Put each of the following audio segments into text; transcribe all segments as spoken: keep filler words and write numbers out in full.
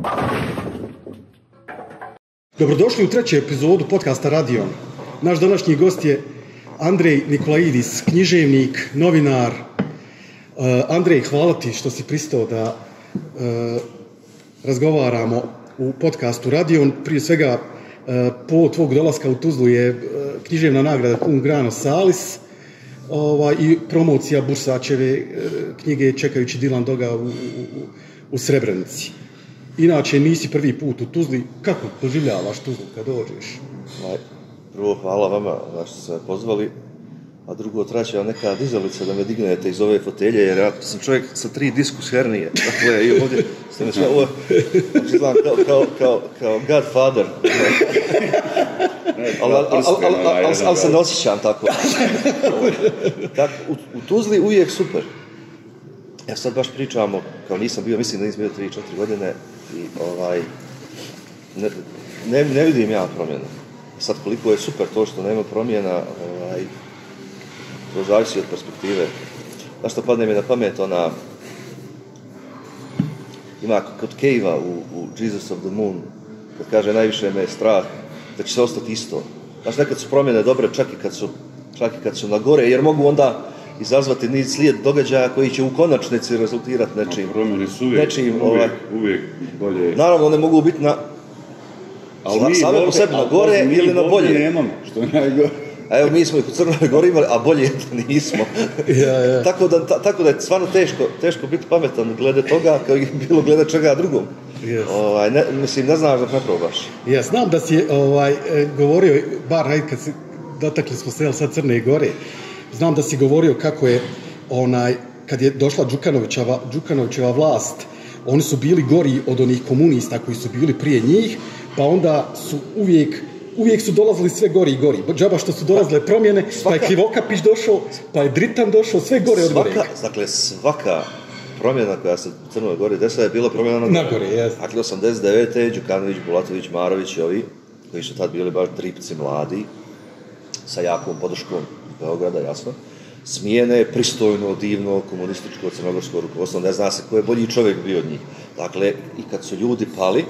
Dobrodošli u treću epizodu podcasta Radion. Naš današnji gost je Andrej Nikolaidis, književnik, novinar. Uh, Andrej, hvala ti što si pristao da uh, razgovaramo u podcastu Radion. Prije svega, uh, po tvog dolaska u Tuzlu je uh, književna nagrada Cum grano salis uh, i promocija Bursačeve uh, knjige Čekajući Dilan Doga u, u, u Srebrenici. Inače, nisi prvi put u Tuzli. Kako doživljavaš Tuzlu kad dođeš? Prvo, hvala vama da što ste me pozvali, a drugo, traće vam neka dizalica da me dignete iz ove fotelje, jer ja sam čovjek sa tri diskus hernije. Dakle, i ovdje ste me sve ovo, izgledam kao, kao, kao, kao Godfather. Ali al, al, al, al, al, al se ne osjećam tako. tako u, u Tuzli uvijek super. Ja sad baš pričamo, kao nisam bio, mislim da nisam bio tri četiri godine i ovaj, ne, ne, ne vidim ja promjenu. Sad koliko je super to što nema promjena, ovaj, to zavisi od perspektive. Znaš što padne mi na pamet, ona, ima kod Cave-a u, u Jesus of the Moon, kad kaže najviše me je strah da će se ostati isto. Znaš, nekad su promjene dobre čak i kad su, čak i kad su na gore, jer mogu onda izazvati niz slijed događaja koji će u konačnici rezultirati nečim. A promjene su uvijek, nečim, uvijek, ovaj, uvijek bolje. Naravno, one mogu biti na, ali same po sebi na gore mi ili na bolje. Nemamo, što je najgore. A evo, mi smo ih u Crnoj Gori imali, a bolje da nismo. Ja, ja. tako, da, ta, tako da je stvarno teško, teško biti pametan glede toga, kao i bilo glede čega drugom. Yes. Ovaj, ne, mislim, ne znaš dok ne probaš. Ja znam da si ovaj, govorio, bar hajde kad si, dotakli smo se sad Crne Gore, znam da si govorio kako je, onaj, kad je došla Đukanovićeva, Đukanovićeva vlast, oni su bili gori od onih komunista koji su bili prije njih, pa onda su uvijek, uvijek su dolazili sve gori i gori. Džaba što su dolazile promjene, svaka, pa je Krivokapić došao, pa je Dritan došao, sve gore od gore. Dakle, svaka promjena koja se u Crnoj Gori desila je bila promjena na gore. Na gore, jes. Dakle, osamdeset devete. Đukanović, Bulatović, Marović i ovi, koji su tad bili baš dripci mladi, sa jakom podrškom Beograda, jasno, smijene pristojno, divno, komunističko, crnogorsko rukovodstvo, ne zna se ko je bolji čovjek bio od njih. Dakle, i kad su ljudi pali,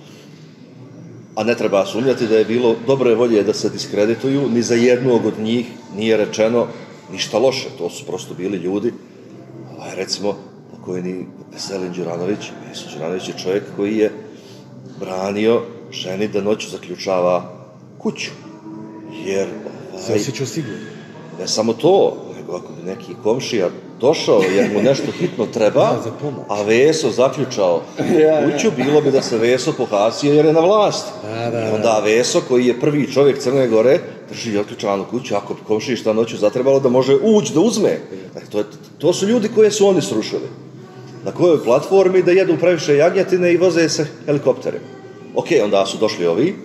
a ne treba sumnjati da je bilo dobre volje da se diskredituju, ni za jednog od njih nije rečeno ništa loše, to su prosto bili ljudi. Ovaj, recimo, pokojni Veselin Đuranović, Veselin Đuranović je čovjek koji je branio ženi da noću zaključava kuću, jer se osjećao sigurno. Ne samo to, nego ako bi neki komšija došao jer mu nešto hitno treba, da, a Veso zaključao kuću, bilo bi da se Veso pohasio jer je na vlasti. Da, da, I onda Veso, koji je prvi čovjek Crne Gore, drži otključanu kuću, ako bi komšiji šta noću zatrebalo da može ući, da uzme. Dakle, to, je, to su ljudi koje su oni srušili. Na kojoj platformi da jedu previše jagnjetine i voze se helikoptere. Ok, onda su došli ovi,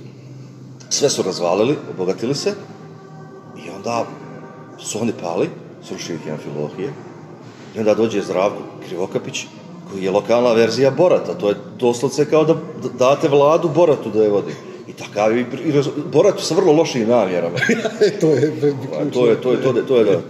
sve su razvalili, obogatili se, i onda su oni pali, srušili ih Amfilohije, i onda dođe Zdravko Krivokapić, koji je lokalna verzija Borata. To je doslovce kao da date vladu Boratu da je vodi. I takav i, i Boratu sa vrlo lošim namjerama. to je to je, to je, to je, to je da.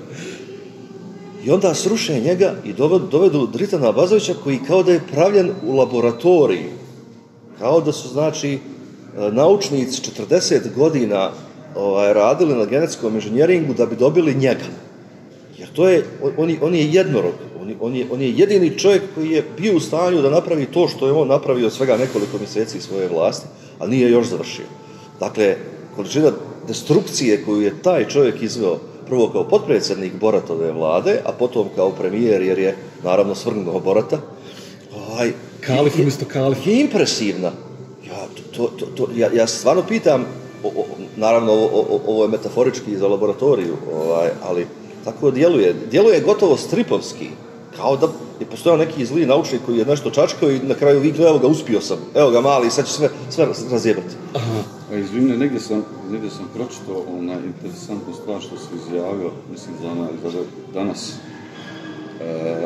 I onda sruše njega i dovedu, dovedu Dritana Abazovića, koji kao da je pravljen u laboratoriji. Kao da su, znači, naučnici četrdeset godina ovaj, radili na genetskom inženjeringu da bi dobili njega. Jer to je, on, on je jednorog, on, on, je, on je jedini čovjek koji je bio u stanju da napravi to što je on napravio svega nekoliko mjeseci svoje vlasti, ali nije još završio. Dakle, količina destrukcije koju je taj čovjek izveo, prvo kao potpredsjednik Boratove vlade, a potom kao premijer, jer je naravno svrgnuo Borata, ovaj, Kalif umjesto Kalif. Je impresivna. Ja, to, to, to, ja, ja stvarno pitam, o, o, naravno ovo, ovo je metaforički za laboratoriju, ovaj, ali tako djeluje. Djeluje gotovo stripovski, kao da je postojao neki zli naučnik koji je nešto čačkao i na kraju viknuo, evo ga, uspio sam, evo ga mali, sad ću sve, sve razjebati. A izvini, negdje sam, negdje sam pročitao ona interesantna stvar što se izjavio, mislim, za, ona, za danas. E,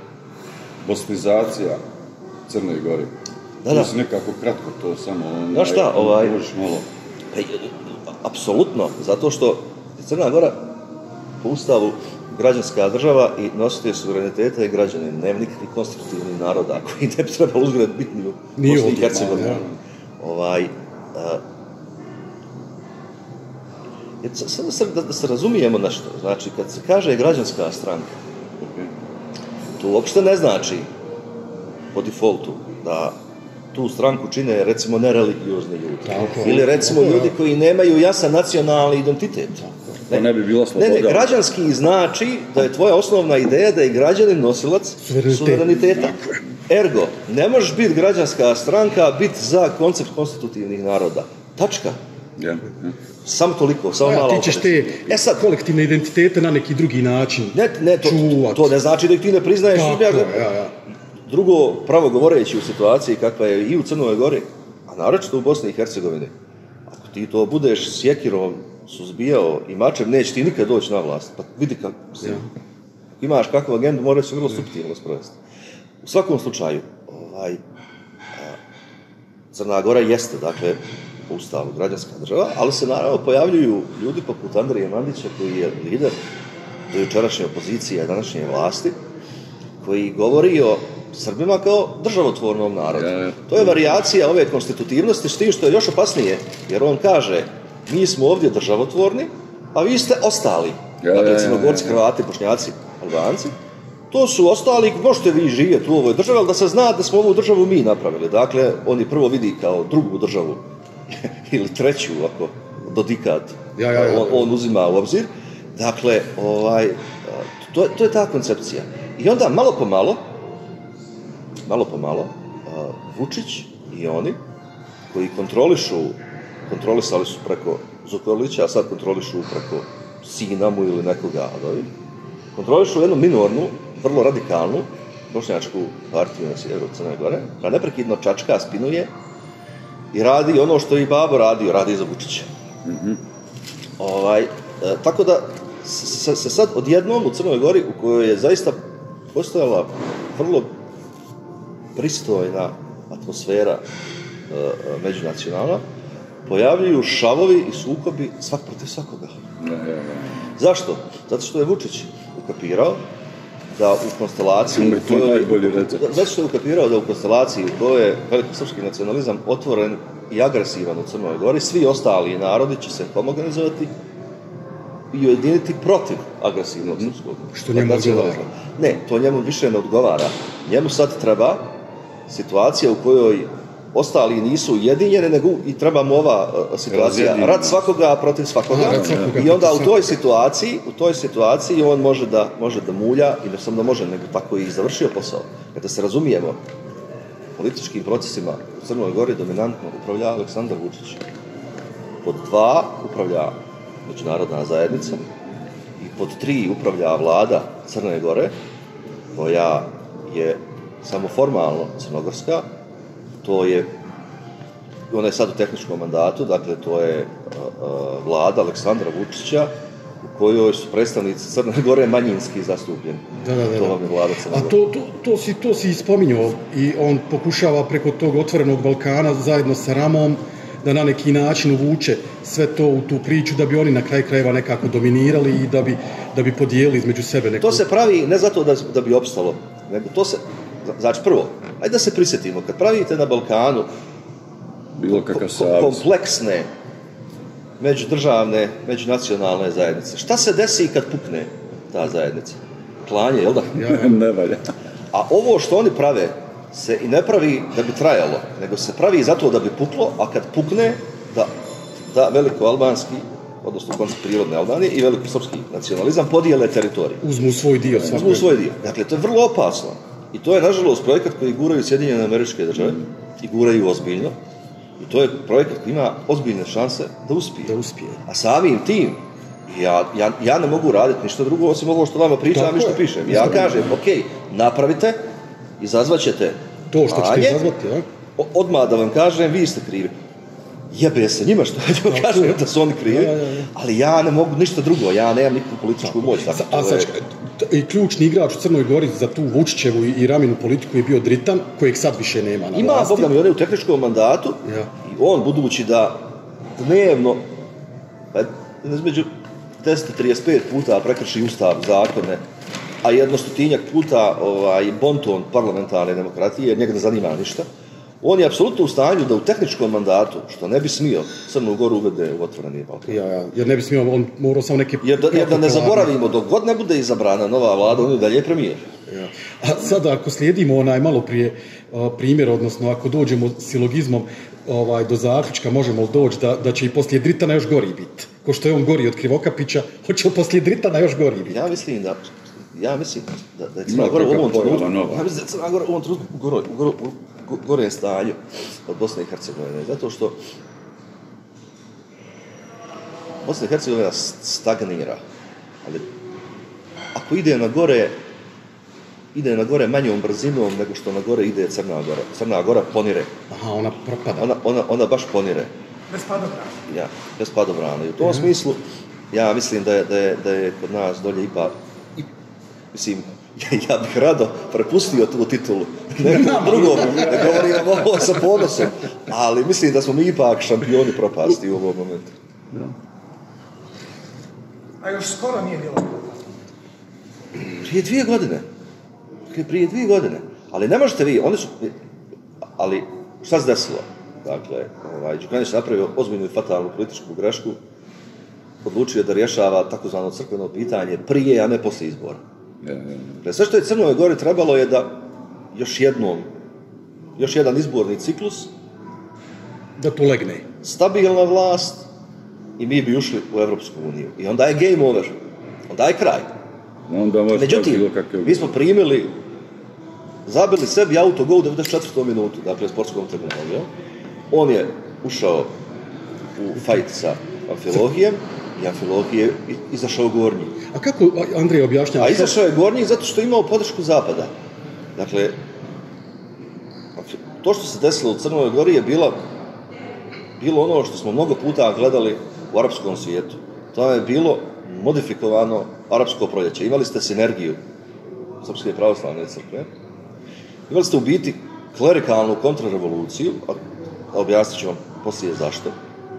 bosnizacija Crne Gore. Da, da. Mislim, nekako kratko to samo... Znaš šta, ovaj... malo. Pa, apsolutno, zato što Crna Gora po ustavu građanska država i nositelj suvereniteta je građanin. Nema nikakvih konstitutivnih naroda koji ne bi trebalo uzgled biti ni u Bosni i Hercegovini. Ovaj, uh, sad da, da se razumijemo nešto. Znači, kad se kaže građanska stranka, to uopšte ne znači po defaultu da tu stranku čine, recimo, nereligiozni ljudi. Tako, ili, recimo, tako, ljudi koji nemaju jasan nacionalni identitet. Ne, ne bi bila sloboda. Ne, ne, građanski znači da je tvoja osnovna ideja da je građanin nosilac suvereniteta. Ergo, ne možeš biti građanska stranka, biti za koncept konstitutivnih naroda. Tačka. Ja, ja. Samo toliko, samo ja, malo. Ti ćeš te e sad, kolektivne identitete na neki drugi način ne, ne, to, čuvat. To ne znači da ih ti ne priznaješ. Tako, ja, ja. Drugo, pravo govoreći u situaciji kakva je i u Crnoj Gori, a naročito u Bosni i Hercegovini, ako ti to budeš sjekirom suzbijao i mačem, neće ti nikad doći na vlast. Pa vidi kako ja. Imaš kakvu agendu, mora se vrlo suptilno sprovesti. U svakom slučaju, ovaj, a, Crna Gora jeste, dakle, po ustavu građanska država, ali se naravno pojavljuju ljudi poput Andrije Mandića, koji je lider do jučerašnje opozicije i današnje vlasti, koji govori o Srbima kao državotvornom narodu. Ja, ja. To je varijacija ove konstitutivnosti, s tim što je još opasnije, jer on kaže, mi smo ovdje državotvorni, a vi ste ostali. Ja, dakle, ja, Crnogorci, ja, ja. Hrvati, Bošnjaci, Albanci. To su ostali, možete vi živjeti u ovoj državi, ali da se zna da smo ovu državu mi napravili. Dakle, on je prvo vidi kao drugu državu, ili treću, ako Dodikat ja, ja, ja. On, on uzima u obzir. Dakle, ovaj, to, to je ta koncepcija. I onda, malo po malo, malo po malo, uh, Vučić i oni, koji kontrolišu, kontrolisali su preko Zukorlića, a sad kontrolišu preko sina mu ili nekoga, kontrolišu jednu minornu, vrlo radikalnu bošnjačku partiju na sjeveru Crne Gore, koja neprekidno čačka, spinuje i radi ono što je i babo radio, radi za Vučića. Mm-hmm. Ovaj, e, tako da se, se sad odjednom u Crnoj Gori, u kojoj je zaista postojala vrlo pristojna atmosfera e, međunacionalna, pojavljuju šavovi i sukobi svak protiv svakoga. Ne, ne, ne. Zašto? Zato što je Vučić ukapirao da u konstelaciji... To je najbolji recept. Zato što je ukapirao da u konstelaciji u kojoj je velikosrpski nacionalizam otvoren i agresivan u Crnoj Gori, svi ostali narodi će se homogenizovati i ujediniti protiv agresivnog srpskog. Što njemu odgovara? Ne, to njemu više ne odgovara. Njemu sad treba situacija u kojoj ostali nisu ujedinjeni, nego i treba mu ova uh, situacija. Rat svakoga protiv svakoga. Aha, svakoga. I onda u toj situaciji, u toj situaciji on može da, može da mulja, i ne samo da može, nego tako i završio posao. Kada se razumijemo, političkim procesima u Crnoj Gori dominantno upravlja Aleksandar Vučić. Pod dva upravlja međunarodna zajednica i pod tri upravlja vlada Crne Gore, koja je samo formalno crnogorska. To je, ona je sad u tehničkom mandatu, dakle to je uh, uh, vlada Aleksandra Vučića, u kojoj su predstavnici Crne Gore manjinski zastupljeni. Da, da, da. To vam je vlada Crne Gore. A to, to, to, si, to si spominjao i on pokušava preko tog otvorenog Balkana zajedno sa Ramom da na neki način uvuče sve to u tu priču, da bi oni na kraj krajeva nekako dominirali i da bi, da bi podijelili između sebe neko... To se pravi ne zato da, da bi opstalo, nego to se... Znači, prvo, ajde da se prisjetimo, kad pravite na Balkanu bilo kakav ko- kompleksne međudržavne, međunacionalne zajednice, šta se desi kad pukne ta zajednica? Klanje, jel da? Ja, ne valja. A ovo što oni prave se i ne pravi da bi trajalo, nego se pravi zato da bi puklo, a kad pukne, da, da veliko-albanski, odnosno koncept prirodne Albanije i veliko-srpski nacionalizam podijele teritoriju. Uzmu svoj dio. Svakoj. Uzmu svoj dio. Dakle, to je vrlo opasno. I to je, nažalost, projekat koji guraju Sjedinjene Američke Države i guraju ozbiljno. I to je projekat koji ima ozbiljne šanse da uspije. Da uspije. A samim tim, ja, ja, ja ne mogu raditi ništa drugo, osim ovo što vama pričam i što pišem. Ja kažem, ok, napravite, izazvaćete to što ćete izazvati, ja? Odmah da vam kažem, vi ste krivi. Jebe se njima što ja kažem da su oni krivi, ja, ja, ja. Ali ja ne mogu ništa drugo, ja nemam nikakvu političku moć. Dakle, a sad, je... i ključni igrač u Crnoj Gori za tu Vučićevu i Raminu politiku je bio Dritan, kojeg sad više nema na Ima, vlasti. Ima, Boga mi, on je u tehničkom mandatu, ja. I on, budući da dnevno, pa, između deset do trideset pet puta prekrši ustav, zakone, a jednostotinjak puta ovaj, bonton parlamentarne demokratije, njega ne zanima ništa, on je apsolutno u stanju da u tehničkom mandatu, što ne bi smio, Crnu Goru uvede u otvoreni Balkan. Ja, ja, jer ne bi smio, on morao samo neke... Jer da, jer da ne zaboravimo, dok god ne bude izabrana nova vlada, on je dalje premijer. Ja. A sada ako slijedimo onaj malo prije uh, primjer, odnosno ako dođemo silogizmom ovaj, do zaključka, možemo li doći da, da će i poslije Dritana još gori biti? Ko što je on gori od Krivokapića, hoće li poslije Dritana još gori biti? Ja mislim da, ja mislim da, da je Crna Gora u ovom trenutku, ja mislim da je Crna Gora u ovom trenutku gore, gore, gore stanju od Bosne i Hercegovine, zato što Bosna i Hercegovina stagnira, ali ako ide na gore, ide na gore manjom brzinom nego što na gore ide Crna Gora. Crna Gora ponire. Aha, ona propada. Ona, ona, ona baš ponire. Bez padobrana. Ja, bez padobrana. I u tom mm-hmm. smislu, ja mislim da je, da je, da je kod nas dolje ipak, i, mislim, ja, ja bih rado prepustio tu titulu nekom drugom, ne govorim ovo sa ponosom, ali mislim da smo mi ipak šampioni propasti u ovom momentu. Ja. A još skoro nije bilo. Prije dvije godine. Prije dvije godine. Ali ne možete vi, oni su... Ali šta se desilo? Dakle, ovaj, Đukanović je napravio ozbiljnu i fatalnu političku grešku, odlučio da rješava takozvano crkveno pitanje prije, a ne poslije izbora. Ja, ja, ja. Sve što je Crnoj Gori trebalo je da još jednom, još jedan izborni ciklus, da to legne. Stabilna vlast i mi bi ušli u Evropsku uniju. I onda je game over. Onda je kraj. Onda međutim, mi smo primili, zabili sebi autogol u devedeset četvrtoj minutu, dakle, sportskom terminalu. On je ušao u fajt sa Amfilohijem i Amfilohije izašao gornji. A kako Andrej objašnjava? A izašao je gornji zato što je imao podršku Zapada. Dakle, to što se desilo u Crnoj Gori je bilo, bilo ono što smo mnogo puta gledali u arapskom svijetu. To je bilo modifikovano arapsko proljeće. Imali ste sinergiju Srpske pravoslavne crkve. Imali ste u biti klerikalnu kontrarevoluciju, a objasnit ću vam poslije zašto,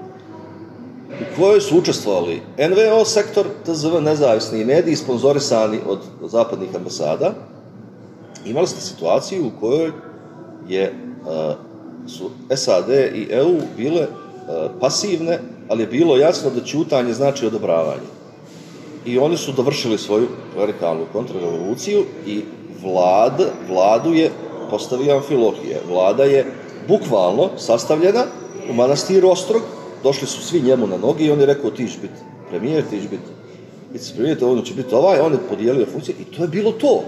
u kojoj su učestvovali en ve o sektor, te ze ve nezavisni mediji, sponzorisani od zapadnih ambasada. Imali ste situaciju u kojoj je, uh, su es a de i e u bile uh, pasivne, ali je bilo jasno da ćutanje znači odobravanje. I oni su dovršili svoju klerikalnu kontrarevoluciju i vlad, vladu je postavio Amfilohije. Vlada je bukvalno sastavljena u manastiru Ostrog, došli su svi njemu na nogi i on je rekao ti ćeš biti premijer, ti ćeš biti vicepremijer, on će biti ovaj, on je podijelio funkcije i to je bilo to.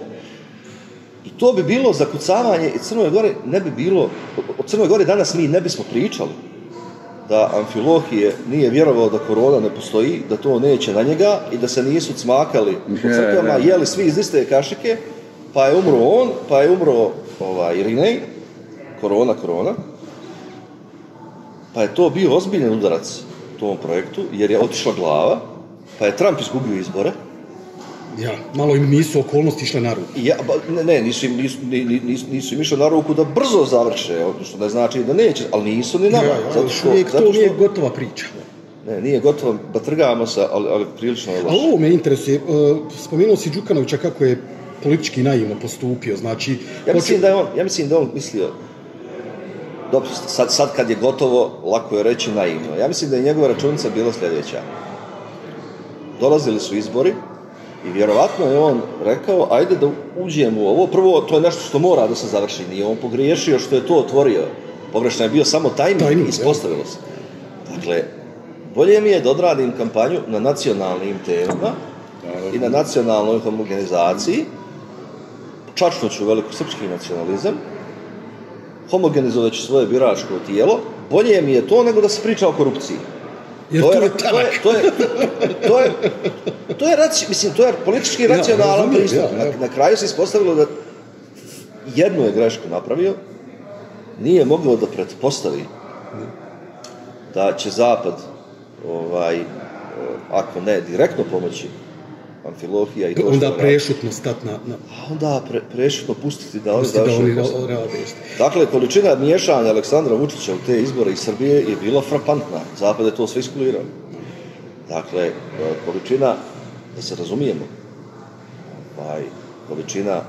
I to bi bilo zakucavanje i Crnoj Gori ne bi bilo, o Crnoj Gori danas mi ne bismo pričali da Amfilohije nije vjerovao da korona ne postoji, da to neće na njega i da se nisu cmakali u crkvama, jeli svi iz iste kašike, pa je umro on, pa je umro ovaj, Irinej, korona, korona, pa je to bio ozbiljan udarac tom projektu, jer je otišla glava, pa je Trump izgubio izbore. Ja, malo im nisu okolnosti išle na ruku. Ja, ne, ne, nisu im, nisu, nisu, nisu im išle na ruku da brzo završe, što ne znači da neće, ali nisu ni nama. Ja, ja, zato što, uvijek zato to što, nije gotova priča. Ne, nije gotovo, batrgamo se, ali, ali prilično je loše. Ali ovo me interesuje, spomenuo si Đukanovića kako je politički naivno postupio, znači... Ja mislim da je on, ja mislim da on mislio, dobro, sad, sad kad je gotovo, lako je reći naivno. Ja mislim da je njegova računica bila sljedeća. Dolazili su izbori i vjerovatno je on rekao, ajde da uđemo u ovo. Prvo, to je nešto što mora da se završi. Nije on pogriješio što je to otvorio. Pogrešno je bio samo tajming, ispostavilo se. Dakle, bolje mi je da odradim kampanju na nacionalnim temama i na nacionalnoj homogenizaciji. Čačnuću velikosrpski nacionalizam, homogenizovat ću svoje biračko tijelo, bolje mi je to nego da se priča o korupciji. Jer to, to, je, je, to, je, to, je, to je, to je, raci, mislim, to je politički racionalan ja, pristup. Ja, ja. Na, na kraju se ispostavilo da jednu je grešku napravio, nije mogao da pretpostavi da će Zapad, ovaj, ako ne direktno pomoći Amfilohija i to onda što prešutno stati na... na... A onda pre, prešutno pustiti da oni završaju posao. Rade. Dakle, količina miješanja Aleksandra Vučića u te izbore iz Srbije je bila frapantna. Zapad je to sve iskulirao. Dakle, količina, da se razumijemo, ovaj, količina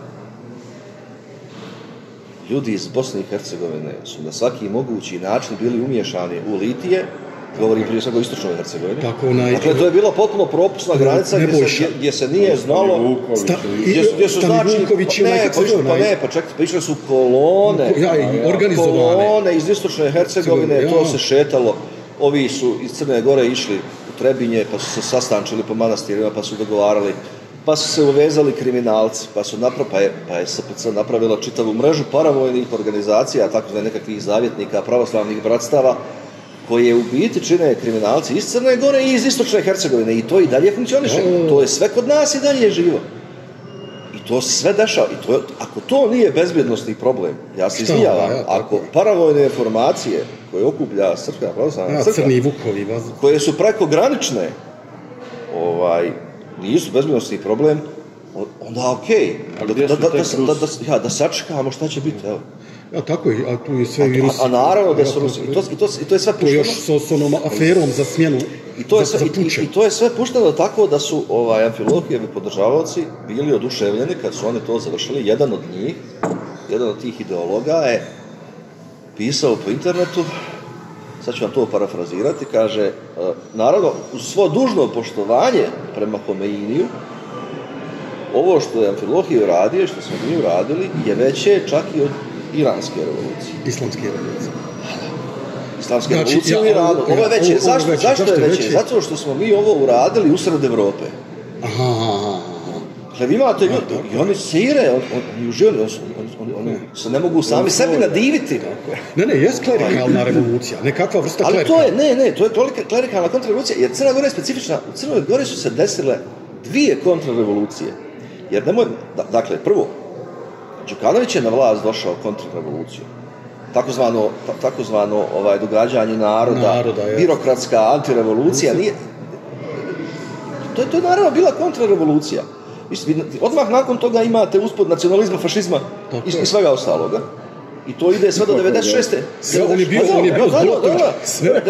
ljudi iz Bosne i Hercegovine su na svaki mogući način bili umiješani u litije, govorim prije svega o istočnoj Hercegovini. Tako, onaj, dakle, to je bila potpuno propusna granica gdje se, gdje se nije znalo... Sta, gdje su, gdje su znači... Vuković i ne, pa, išli, pa ne, pa čekajte, pa išle su kolone. Ja, i organizovane. Kolone iz istočne Hercegovine, ja. To se šetalo. Ovi su iz Crne Gore išli u Trebinje, pa su se sastančili po manastirima, pa su dogovarali, pa su se uvezali kriminalci, pa su napra, pa je, pa je S P C napravila čitavu mrežu paravojnih organizacija, tako da nekakvih zavjetnika, pravoslavnih bratstava, koje u biti čine kriminalci iz Crne Gore i iz istočne Hercegovine. I to i dalje funkcioniše. To je sve kod nas i dalje živo. I to se sve dešava. I to je, ako to nije bezbjednostni problem, ja se izvinjavam, ja, ako paravojne formacije koje okuplja Srpska pravoslavna ja, crkva, crni vukovi, koje su prekogranične, ovaj, nisu bezbjednostni problem, onda okej. Okay. Da, da, da, da, da, ja, da sačekamo šta će biti, evo. Ja, tako je, a tu je sve i Rusi. A, a naravno da su Rusi. I to, i to, i to je sve pušteno. To još s onom aferom za smjenu. I to je sve, za, i, i, i to je sve pušteno tako da su ovaj, Amfilohijevi podržavaoci bili oduševljeni kad su oni to završili. Jedan od njih, jedan od tih ideologa je pisao po internetu, sad ću vam to parafrazirati, kaže, naravno, uz svo dužno poštovanje prema Homeiniju, ovo što je Amfilohije uradio, što smo mi uradili, je veće čak i od iranske revolucije. Islamske revolucije. Islamske znači, revolucije ja, u Iranu. Ovo je veće. Ovo, zašto, veće. Zašto, zašto je veće? veće? Zato što smo mi ovo uradili usred Evrope. Aha, aha. Dakle, vi imate ljudi, i oni sire, on, on, oni uživali, oni, oni, oni, oni se ne mogu sami on, sebi nadiviti. Ne, ne, jest klerikalna revolucija, nekakva vrsta klerikalna. Ali to je, ne, ne, to je klerikalna kontrarevolucija, jer Crna Gora je specifična. U Crnoj Gori su se desile dvije kontrarevolucije. Jer nemoj, da, dakle, prvo, Đukanović je na vlast došao kontrarevolucijom. Takozvano, takozvano ovaj, događanje naroda, naroda birokratska antirevolucija. Nije, to, to je naravno bila kontrarevolucija. Odmah nakon toga imate uspod nacionalizma, fašizma i, i svega ostaloga. I to ide sve do devedeset šeste. Sve, on je bio, on je bio zblotović. Sve.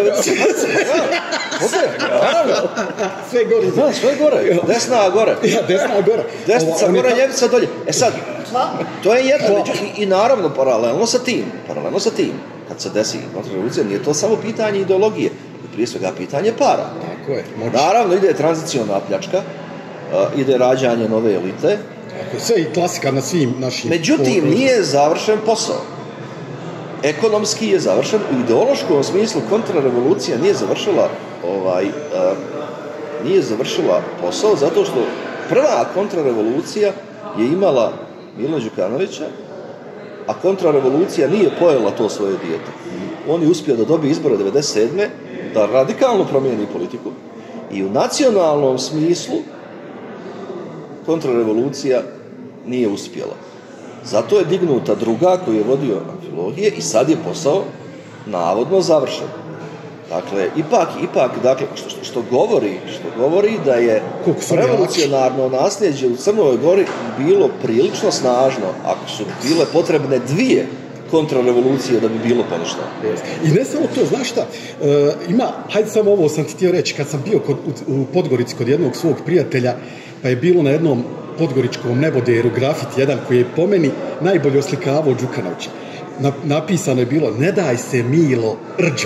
Sve gore. Da, sve gore. Desna gore. Ja, desna gore. Desnica gore, ljevica dolje. E sad, to je jedno. I, I naravno, paralelno sa tim, paralelno sa tim, kad se desi kontrarevolucija, nije to samo pitanje ideologije. Prije svega pitanje para. Tako je. Moći. Naravno, ide tranzicijona pljačka, uh, ide rađanje nove elite. Tako, sve i klasika na svim našim... Međutim, po... nije završen posao. Ekonomski je završen, u ideološkom smislu kontrarevolucija nije završila ovaj, uh, nije završila posao zato što prva kontrarevolucija je imala Milo Đukanovića, a kontrarevolucija nije pojela to svoje dijete. On je uspio da dobije izbore devedeset sedme da radikalno promijeni politiku i u nacionalnom smislu kontrarevolucija nije uspjela. Zato je dignuta druga koju je vodio Amfilohije i sad je posao navodno završen. Dakle, ipak, ipak, dakle, što, što govori, što govori da je revolucionarno nasljeđe u Crnoj Gori bilo prilično snažno, ako su bile potrebne dvije kontrarevolucije da bi bilo poništeno. I ne samo to, znaš šta, e, ima, hajde samo ovo sam ti htio reći, kad sam bio kod, u, u Podgorici kod jednog svog prijatelja, pa je bilo na jednom podgoričkom neboderu grafit jedan koji je po meni najbolje oslikavao Đukanovića. Na, napisano je bilo, ne daj se Milo Rđo.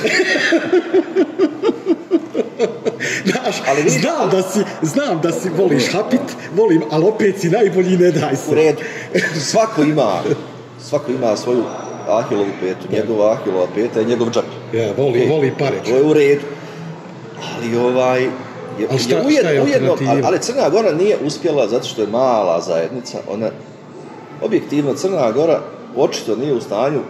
Znaš, ali znam da si, znam da si voliš hapit, volim, ali opet si najbolji, ne daj se. U redu, svako ima, svako ima svoju Ahilovu petu, njegova Ahilova peta je njegov džak. Ja, voli, okay. voli pare. To je u redu. Ali ovaj... Je, ali šta, je ujedno, šta je ujedno, ali, ali Crna Gora nije uspjela zato što je mala zajednica. Ona, objektivno, Crna Gora očito nije u stanju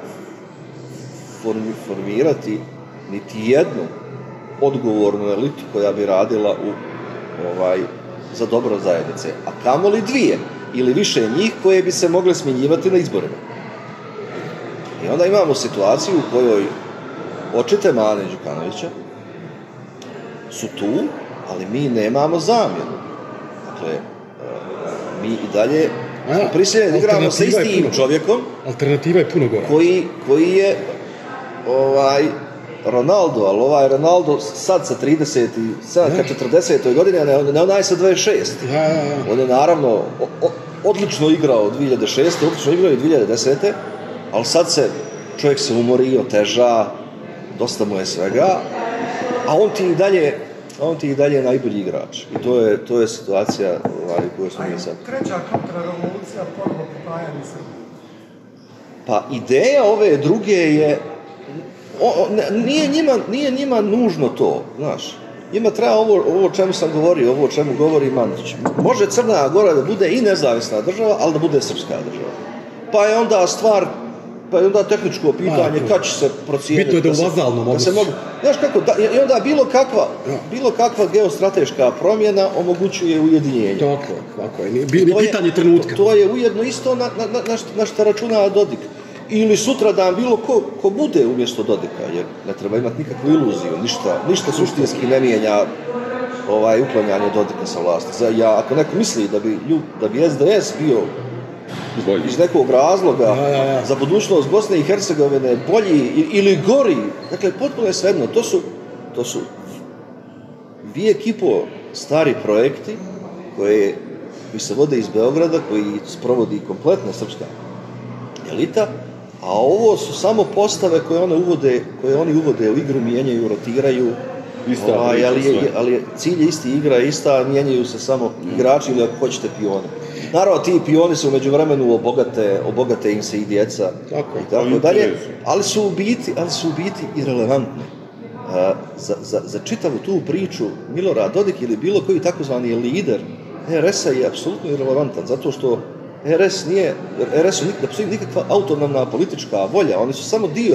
formirati niti jednu odgovornu elitu koja bi radila u, ovaj, za dobro zajednice. A kamoli dvije ili više njih koje bi se mogle smjenjivati na izborima. I onda imamo situaciju u kojoj očite mane Đukanovića su tu, ali mi nemamo zamjenu. Dakle, mi i dalje prisiljeni igramo sa istim čovjekom. Alternativa je puno gora. Koji, koji je ovaj, Ronaldo, ali ovaj Ronaldo sad sa trideset sedam ka četrdesetoj godine, ne, ne onaj sa dvadeset šest. Ja, ja, ja. On je naravno o, o, odlično igrao dvije hiljade šeste. odlično igrao i dvije hiljade desete. ali sad se, čovjek se umori, oteža, dosta mu je svega, a on ti i dalje, on ti i dalje najbolji igrač. I to je, to je situacija ovaj, koju smo mi sad. Treća kontrarevolucija, ponovo pripajanje Srbije. Pa ideja ove druge je, o, o, nije, njima, nije njima nužno to, znaš. Njima treba ovo, ovo o čemu sam govorio, ovo o čemu govori Mandić. Može Crna Gora da bude i nezavisna država, ali da bude srpska država. Pa je onda stvar, pa je onda tehničko pitanje kad će se procijeniti. Bitno je da u vazalnom odnosu. Mogu, znaš kako, da, i onda bilo kakva, bilo kakva geostrateška promjena omogućuje ujedinjenje. Tako je, tako je. Pitanje trenutka. To, to je ujedno isto na, na, na, na što računa Dodik. Ili sutra dan bilo ko, ko bude umjesto Dodika, jer ne treba imati nikakvu iluziju, ništa, ništa suštinski ne mijenja ovaj, uklanjanje Dodika sa vlasti. Ja, ako neko misli da bi, da bi es de es bio bolji iz nekog razloga ja, ja, ja. za budućnost Bosne i Hercegovine bolji ili gori, dakle, potpuno je svejedno. To su, to su vijek i po stari projekti koje, koji se vode iz Beograda, koji sprovodi kompletna srpska elita, a ovo su samo postave koje one uvode, koje oni uvode u igru, mijenjaju, rotiraju. Ista, ovaj, ali, je, ali je, cilj je isti, igra je ista, mijenjaju se samo igrači ili ako hoćete pioni. Naravno, ti pioni se u međuvremenu obogate, obogate im se i djeca tako, i tako dalje, ali su u biti, ali su u biti irelevantne. A, za, za, za čitavu tu priču Milorad Dodik ili bilo koji takozvani lider er es-a je apsolutno irelevantan, zato što er es nije, er es-u ne postoji nikakva autonomna politička volja, oni su samo dio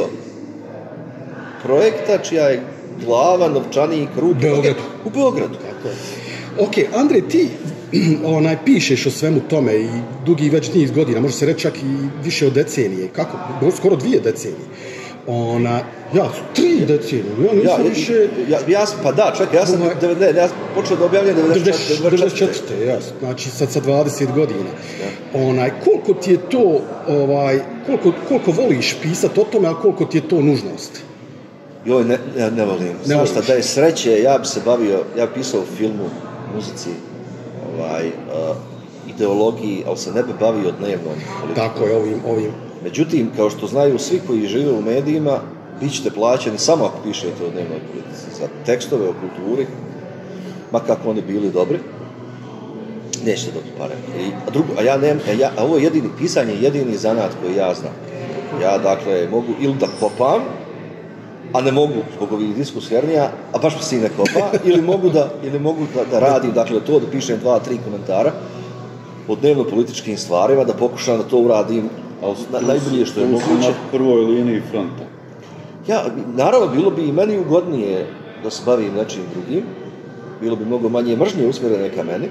projekta čija je glava, novčanik, ruke Beogradu. U Beogradu. Tako je. Ok, Andrej, ti onaj, pišeš o svemu tome i dugi već niz godina, može se reći čak i više od decenije, kako? Skoro dvije decenije. Ona, ja, tri decenije, ja nisam ja, više... Ja, ja, pa da, čekaj, ja sam, ne, ne, ja sam počeo da objavljam devedeset četvrte. Jasno, znači sad sa dvadeset godina. Ja. Onaj, koliko ti je to, ovaj, koliko, koliko voliš pisati o tome, a koliko ti je to nužnost? Joj, ne, ja ne volim. Ne Znaš šta, da je sreće, ja bi se bavio, ja bi pisao o filmu, muzici, ovaj, uh, ideologiji, ali se ne bi bavio dnevnom politikom. Tako je, ovim, ovim. Međutim, kao što znaju svi koji žive u medijima, bit ćete plaćeni samo ako pišete o dnevnoj politici. Za tekstove o kulturi, ma kako oni bili dobri, nećete dobiti pare. I, a, drugo, a, ja nem, a, ja, a ovo je jedini, pisanje je jedini zanat koji ja znam. Ja, dakle, mogu ili da kopam, a ne mogu zbog ovih diskus hernija, a baš mi se i ne kopa, ili mogu da, ili mogu da, da radim, dakle, to da pišem dva, tri komentara o dnevno-političkim stvarima, da pokušam da to uradim na, najbolje što je moguće. Na prvoj liniji fronta. Ja, naravno, bilo bi i meni ugodnije da se bavim nečim drugim, bilo bi mnogo manje mržnje usmjerene ka meni.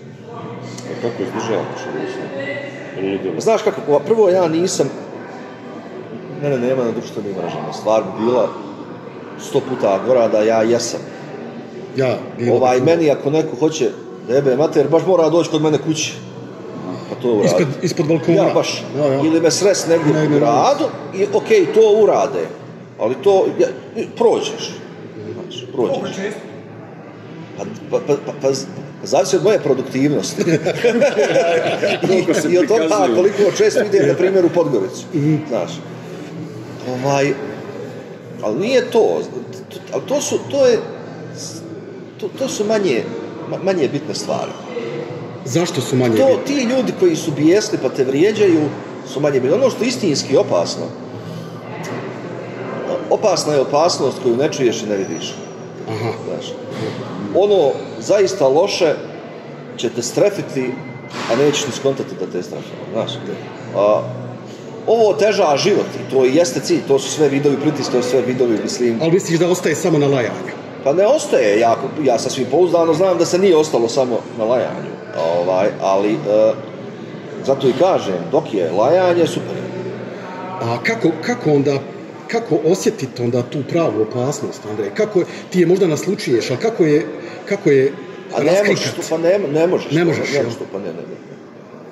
A kako izdržavaš? Znaš kako, prvo ja nisam, mene nema na društvenim mrežama, stvar bi bila sto puta gora da ja jesam. Ja, ovaj, meni ako neko hoće da jebe mater, baš mora doći kod mene kući. Pa to urade. Ispod, ispod balkona. Ja, baš. Ja, ja. Ili me sres negdje ne, ne, u gradu i okej, okay, to urade. Ali to, ja, prođeš. Znači, prođeš. Pa, pa, pa, pa, pa zavisi od moje produktivnosti. I, I od toga koliko često idem, na primjer, u Podgoricu. Mm-hmm. Znaš. Ovaj, ali nije to, ali to su, to je, to, to su manje, manje bitne stvari. Zašto su manje to, bitne? Ti ljudi koji su bijesni pa te vrijeđaju su manje bitne. Ono što je istinski opasno, opasna je opasnost koju ne čuješ i ne vidiš. Aha. Znaš, ono zaista loše će te strefiti, a nećeš ni skontati da te strefilo. Znaš, a, ovo otežava život i to jeste cilj, to su sve vidovi pritiske, to su sve vidovi, mislim... Ali misliš da ostaje samo na lajanju? Pa ne ostaje, ja, ja sasvim pouzdano znam da se nije ostalo samo na lajanju, ovaj, ali e, zato i kažem, dok je lajanje, super. A kako, kako onda, kako osjetiti onda tu pravu opasnost, Andrej? Kako ti je možda naslučuješ, ali kako je, kako je A ne možeš, pa ne, ne možeš. Ne možeš, ne možeš, pa ne, ne, ne.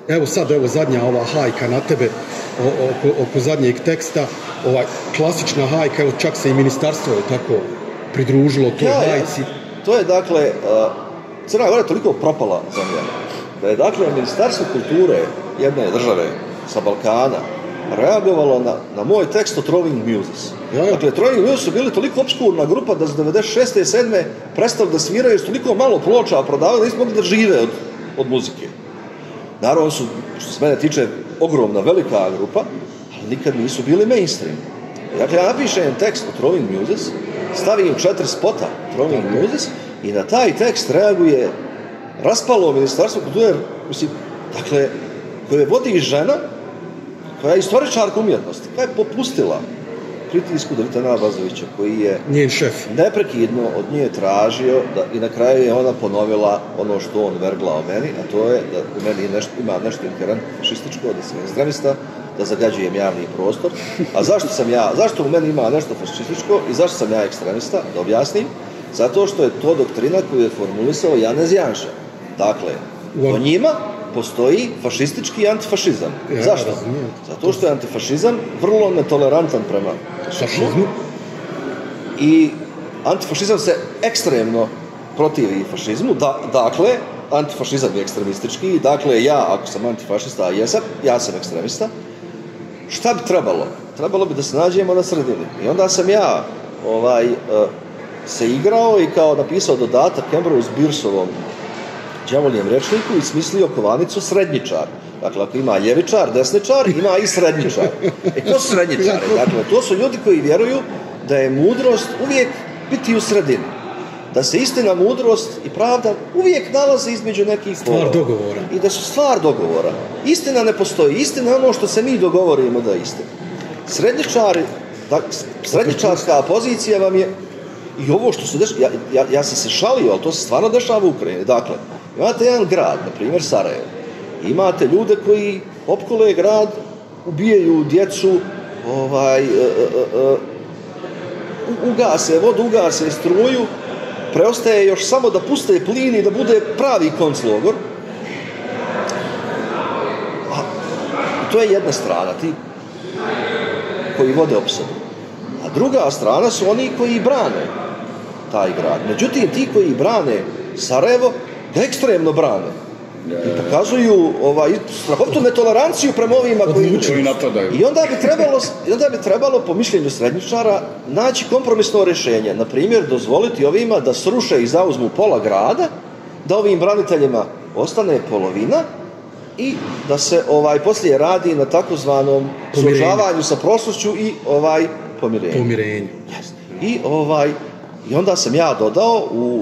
Evo sad, evo zadnja ova hajka na tebe o, oko, oko zadnjeg teksta, ovaj klasična hajka, evo čak se i ministarstvo je tako pridružilo toj ja, hajci. Ja, to je dakle, uh, Crna Gora je toliko propala zemlja, da je dakle Ministarstvo kulture jedne države sa Balkana reagovalo na, na moj tekst o Trolling Muses. Ja, ja. Dakle, Trolling Muses su bili toliko obskurna grupa da su devedeset šeste i sedme prestali da sviraju, jer su toliko malo ploča prodavali da nisu mogli da žive od, od muzike. Naravno su, što se mene tiče, ogromna, velika grupa, ali nikad nisu bili mainstream. Dakle, ja napišem tekst o Trolling Muses, stavim četiri spota Trolling Muses i na taj tekst reaguje raspalo Ministarstvo kulture, mislim, dakle, koje vodi žena, koja je istoričarka umjetnosti, koja je popustila pritisku Dritana Abazovića, koji je njen šef neprekidno od nje tražio da, i na kraju je ona ponovila ono što on vergla o meni, a to je da u meni nešto, ima nešto inherentno fašističko, da sam ekstremista, da zagađujem javni prostor. A zašto sam ja, zašto u meni ima nešto fašističko i zašto sam ja ekstremista, da objasnim? Zato što je to doktrina koju je formulisao Janez Janša. Dakle, po njima postoji fašistički i antifašizam. Ja, zašto? razumijem. Zato što je antifašizam vrlo netolerantan prema fašizmu i antifašizam se ekstremno protivi fašizmu. Da, dakle, antifašizam je ekstremistički. Dakle, ja, ako sam antifašista, a jesam, ja sam ekstremista. Šta bi trebalo? Trebalo bi da se nađemo na sredini. I onda sam ja ovaj, se igrao i kao napisao dodatak Ambrose Bierceovom đavoljem rečniku i smislio kovanicu srednjičar. Dakle, ako ima ljevičar, desničar, ima i srednjičar. E, to su srednjičari. Dakle, to su ljudi koji vjeruju da je mudrost uvijek biti u sredini. Da se istina, mudrost i pravda uvijek nalaze između nekih stvar dogovora. I da su stvar dogovora. Istina ne postoji. Istina je ono što se mi dogovorimo da je istina. Srednjičari, da, srednjičarska pozicija vam je i ovo što se dešava, ja, ja, ja sam se šalio, ali to se stvarno dešava u Ukrajini. Dakle, imate jedan grad, na primjer Sarajevo, imate ljude koji opkole grad, ubijaju djecu, ovaj, e, e, e, ugase vodu, ugase struju, preostaje još samo da puste plin i da bude pravi konclogor. A to je jedna strana, ti koji vode opsadu. A druga strana su oni koji brane taj grad. Međutim, ti koji brane Sarajevo, ga ekstremno brane. I pokazuju ovaj, strahovnu netoleranciju prema ovima koji koji napadaju. I onda bi trebalo, i onda bi trebalo po mišljenju srednjičara naći kompromisno rješenje. Na primjer, dozvoliti ovima da sruše i zauzmu pola grada, da ovim braniteljima ostane polovina i da se ovaj poslije radi na takozvanom suočavanju sa prošlošću i ovaj pomirenju. Pomirenju. Yes. I ovaj i onda sam ja dodao u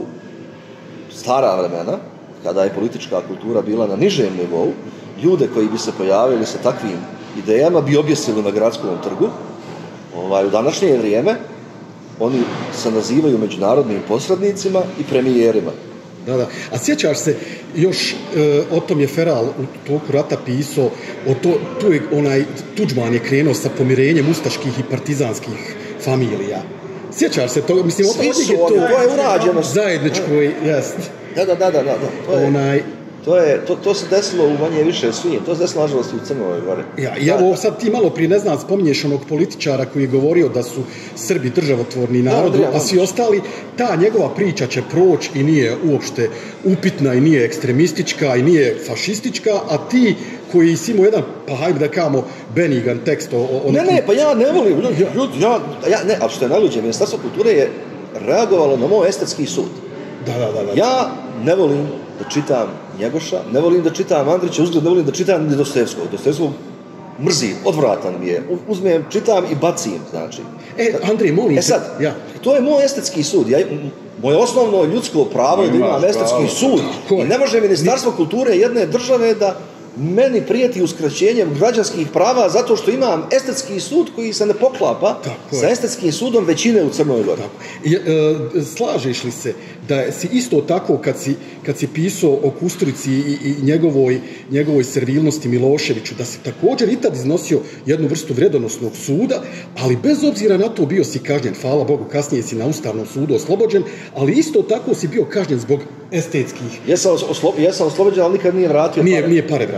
stara vremena, kada je politička kultura bila na nižem nivou, ljude koji bi se pojavili sa takvim idejama bi objesili na gradskom trgu. Ovaj, u današnje vrijeme oni se nazivaju međunarodnim posrednicima i premijerima. Da, da. A sjećaš se, još e, o tom je Feral u toku rata pisao, o to, tu je onaj Tuđman je krenuo sa pomirenjem ustaških i partizanskih familija. Sjećaš se to? Mislim, Svi od su je to, oni, to je urađeno. Zajedničko, jest. Da, da, da, da, da. To je, onaj, to, je, to, to se desilo u manje više svim. To se desilo, nažalost, i u Crnoj Gori. Ja, i evo sad ti malo prije, ne znam, spominješ onog političara koji je govorio da su Srbi državotvorni narod, a svi ostali, ta njegova priča će proći i nije uopšte upitna i nije ekstremistička i nije fašistička, a ti koji si imao jedan, pa hajde da kamo, benigan tekst o... o ne, ne, pa ja ne volim, ljudi, ja, ja, ne, ali što je najluđe, Ministarstvo kulture je reagovalo na moj estetski sud. Da, da, da, da. Ja ne volim da čitam Njegoša, ne volim da čitam Andrića, uzgled ne volim da čitam ni Dostojevskog. Dostojevskog mrzim, odvratan mi je. Uzmem, čitam i bacim, znači. E, Andrej, molim e sad, ja. to je moj estetski sud. Ja, moje osnovno ljudsko pravo je da imam estetski sud. I ne može Ministarstvo kulture jedne države da meni prijeti uskraćenjem građanskih prava zato što imam estetski sud koji se ne poklapa tako sa je. Estetskim sudom većine u Crnoj Gori. I, e, slažeš li se da si isto tako kad si, kad si pisao o Kusturici i, i njegovoj, njegovoj servilnosti Miloševiću, da si također i tad iznosio jednu vrstu vredonosnog suda, ali bez obzira na to bio si kažnjen, hvala Bogu, kasnije si na Ustavnom sudu oslobođen, ali isto tako si bio kažnjen zbog estetskih. Jesam, oslo, jesam oslobođen, ali nikad nije vratio nije, pare. Nije pare vratio.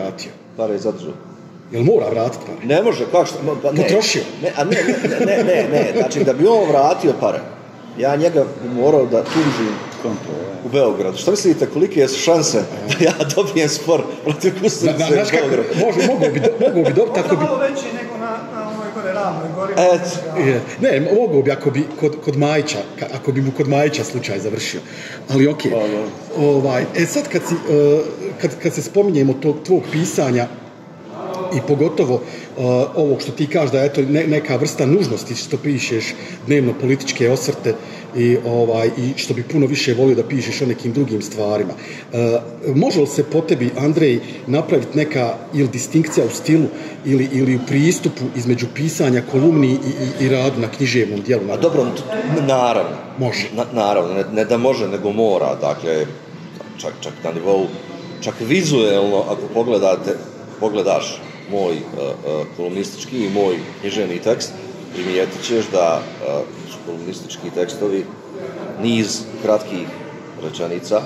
vratio? Pare je zadržao. Jel mora vratiti pare? Ne može, kako što? Pa, ne. Potrošio? Ne, a ne, ne, ne, ne, ne, znači da bi on vratio pare, ja njega bi morao da tužim u Beogradu. Što mislite, kolike su šanse da ja dobijem spor protiv Kusturice u Beogradu? Može, mogu bi, mogu bi dobiti ako bi... Možda malo veći nego na, na ovoj gore Ravnoj gori. Et. Je, ne, mogu bi ako bi kod, kod Majića, ka, ako bi mu kod Majića slučaj završio. Ali okej. Okay. Ovaj, e sad kad, si, uh, kad, kad se spominjemo tog tvog pisanja i pogotovo uh, ovog što ti kažeš da je to ne, neka vrsta nužnosti što pišeš dnevno političke osvrte i, ovaj, i što bi puno više volio da pišeš o nekim drugim stvarima. Uh, može li se po tebi, Andrej, napraviti neka ili distinkcija u stilu ili, ili u pristupu između pisanja kolumni i, i, i radu na književnom dijelu? A dobro, naravno. Može. Na, naravno, ne, ne da može, nego mora. Dakle, čak, čak na nivou, čak vizuelno, ako pogledate, pogledaš moj uh, uh, kolumnistički i moj književni tekst, primijetit ćeš da uh, su kolumnistički tekstovi niz kratkih rečenica,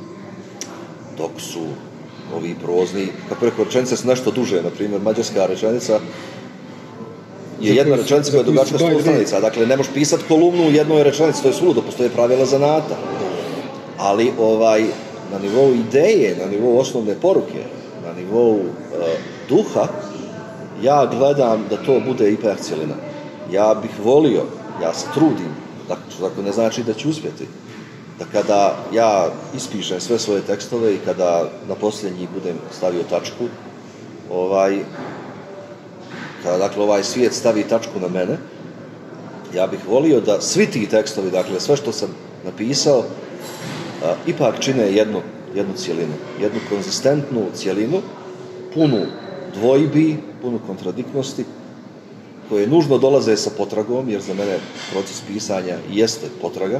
dok su ovi prozni, kako rekao, rečenice su nešto duže, na primjer, mađarska rečenica je jedna rečenica koja je dugačka sto stranica, dakle, ne možeš pisati kolumnu u jednoj rečenici, to je suludo, postoje pravila zanata. Ali ovaj, na nivou ideje, na nivou osnovne poruke, na nivou uh, duha, ja gledam da to bude ipak cjelina. Ja bih volio, ja se trudim, dakle, što ne znači da ću uspjeti, da kada ja ispišem sve svoje tekstove i kada na posljednji budem stavio tačku, ovaj, kada dakle ovaj svijet stavi tačku na mene, ja bih volio da svi ti tekstovi, dakle sve što sam napisao, a, ipak čine jednu, jednu cjelinu, jednu konzistentnu cjelinu, punu dvojbi, punu kontradiktnosti, koje nužno dolaze sa potragom, jer za mene proces pisanja jeste potraga,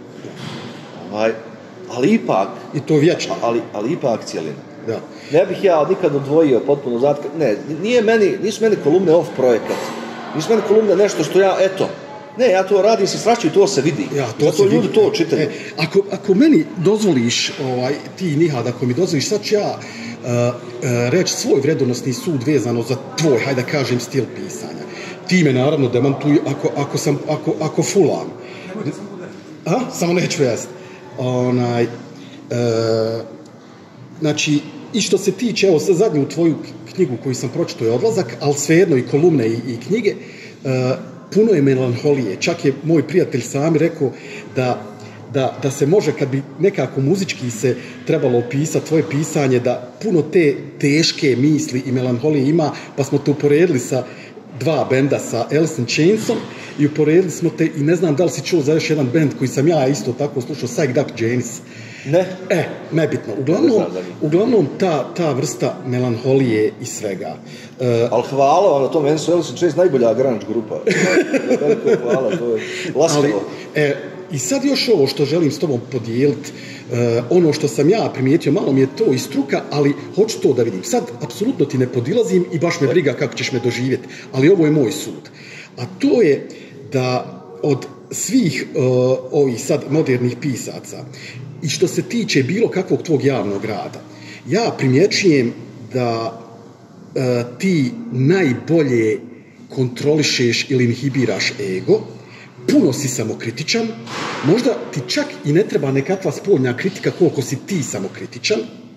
ovaj, ali ipak... I to vječno. Ali, ali ipak cjelina. Da. Ne bih ja nikad odvojio potpuno zatka. Ne, nije meni, nisu meni kolumne off projekat. Nisu meni kolumne nešto što ja, eto, ne, ja to radim se strašću i to se vidi. Ja, to Zato ljudi vidi. To čitaju. E, ako, ako meni dozvoliš, ovaj, ti Nihad, ako mi dozvoliš, sad ću ja uh, uh, reći svoj vredonosni sud vezano za tvoj, hajde da kažem, stil pisanja. Ti me naravno demantuj ako, ako, sam, ako, ako fulam. A? Samo neću jasno. Onaj, uh, znači, i što se tiče, evo, za zadnju tvoju knjigu koju sam pročitao je Odlazak, ali svejedno i kolumne i, i knjige, uh, puno je melanholije. Čak je moj prijatelj sami rekao da, da, da se može, kad bi nekako muzički se trebalo opisati tvoje pisanje, da puno te teške misli i melanholije ima, pa smo to uporedili sa dva benda, sa Alice in Chainsom, i uporedili smo te, i ne znam da li si čuo za još jedan bend koji sam ja isto tako slušao, Psyched Up Janis. Ne. E, nebitno. Uglavnom, uglavnom ta, ta vrsta melanholije i svega. Uh, ali hvala vam na tom, meni su Alice in Chains najbolja grunge grupa. Veliko hvala, to je laskavo. E, I sad još ovo što želim s tobom podijeliti, uh, ono što sam ja primijetio, malo mi je to i struka, ali hoću to da vidim. Sad, apsolutno ti ne podilazim i baš me briga kako ćeš me doživjeti, ali ovo je moj sud. A to je da od svih uh, ovih sad modernih pisaca, i što se tiče bilo kakvog tvog javnog rada, ja primjećujem da e, ti najbolje kontrolišeš ili inhibiraš ego, puno si samokritičan, možda ti čak i ne treba nekakva spoljna kritika koliko si ti samokritičan.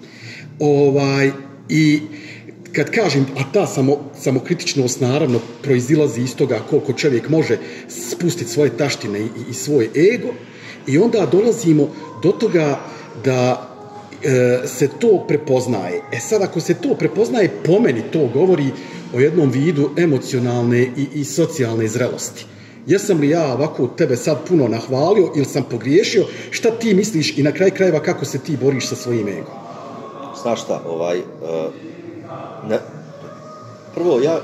Ovaj, i kad kažem, a ta samo, samokritičnost naravno proizilazi iz toga koliko čovjek može spustiti svoje taštine i, i svoj ego, i onda dolazimo do toga da e, se to prepoznaje. E sad, ako se to prepoznaje, po meni to govori o jednom vidu emocionalne i, i socijalne zrelosti. Jesam li ja ovako tebe sad puno nahvalio ili sam pogriješio? Šta ti misliš i na kraj krajeva kako se ti boriš sa svojim egom? Znaš šta, ovaj... Uh, ne, prvo, ja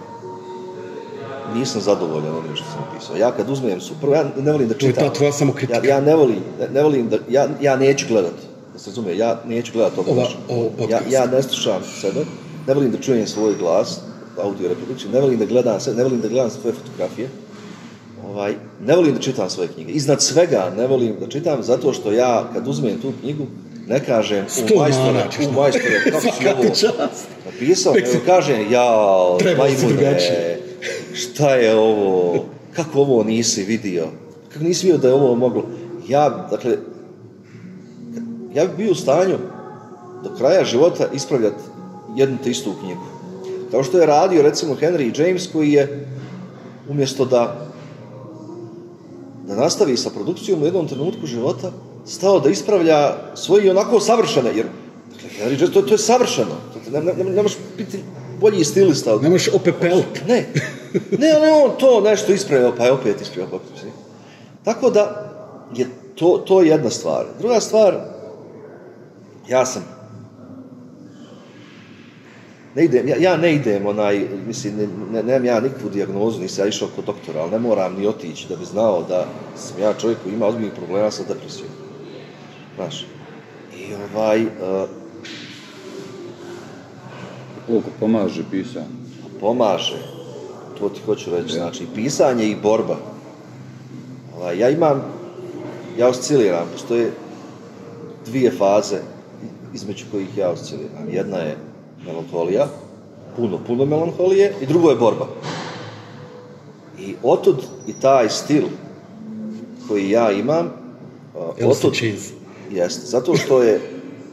nisam zadovoljan onim što sam pisao. Ja kad uzmem su, prvo, ja ne volim da čitam. To je ta tvoja samokritika. Ja, ja ne volim, ne, ne volim da, ja, ja neću gledat, da se razume, ja neću gledat ovo. Ova, ovo ja, ja ne slušam sebe, ne volim da čujem svoj glas, audio reprodukciju, ne volim da gledam sebe, ne volim da gledam svoje fotografije, ovaj, ne volim da čitam svoje knjige. Iznad svega ne volim da čitam zato što ja kad uzmem tu knjigu, ne kažem Sto u majstore, mana ćeš u majstore, kako si Svaka ovo ti čast. napisao, Tek nego si- kažem, jao, Trebalo si majmune, drugačije. šta je ovo, kako ovo nisi vidio, kako nisi vidio da je ovo moglo. Ja, dakle, ja bih bio u stanju do kraja života ispravljati jednu te istu knjigu. Kao što je radio, recimo, Henry James, koji je, umjesto da da nastavi sa produkcijom u jednom trenutku života, stao da ispravlja svoje onako savršene, jer dakle, Henry James, to, to je savršeno. To, ne, ne, ne možeš biti bolji stilista. Ne možeš opepeliti. Ne, ne, ali on to nešto ispravio, pa je opet ispravio. Pa opet. Tako da je to, to jedna stvar. Druga stvar, ja sam ne idem, ja, ja ne idem onaj, mislim, ne, ne, nemam ja nikakvu dijagnozu, nisam ja išao kod doktora, ali ne moram ni otići da bi znao da sam ja čovjek koji ima ozbiljnih problema sa depresijom. Znaš, i ovaj, uh, Koliko pomaže pisanje? pomaže, to ti hoću reći, znači, pisanje i borba. Ovaj, ja imam, ja osciliram, postoje dvije faze između kojih ja osciliram. Jedna je melankolija, puno, puno melankolije, i drugo je borba. I otud i taj stil koji ja imam, uh, Alice otud, Chains. jeste, zato što je,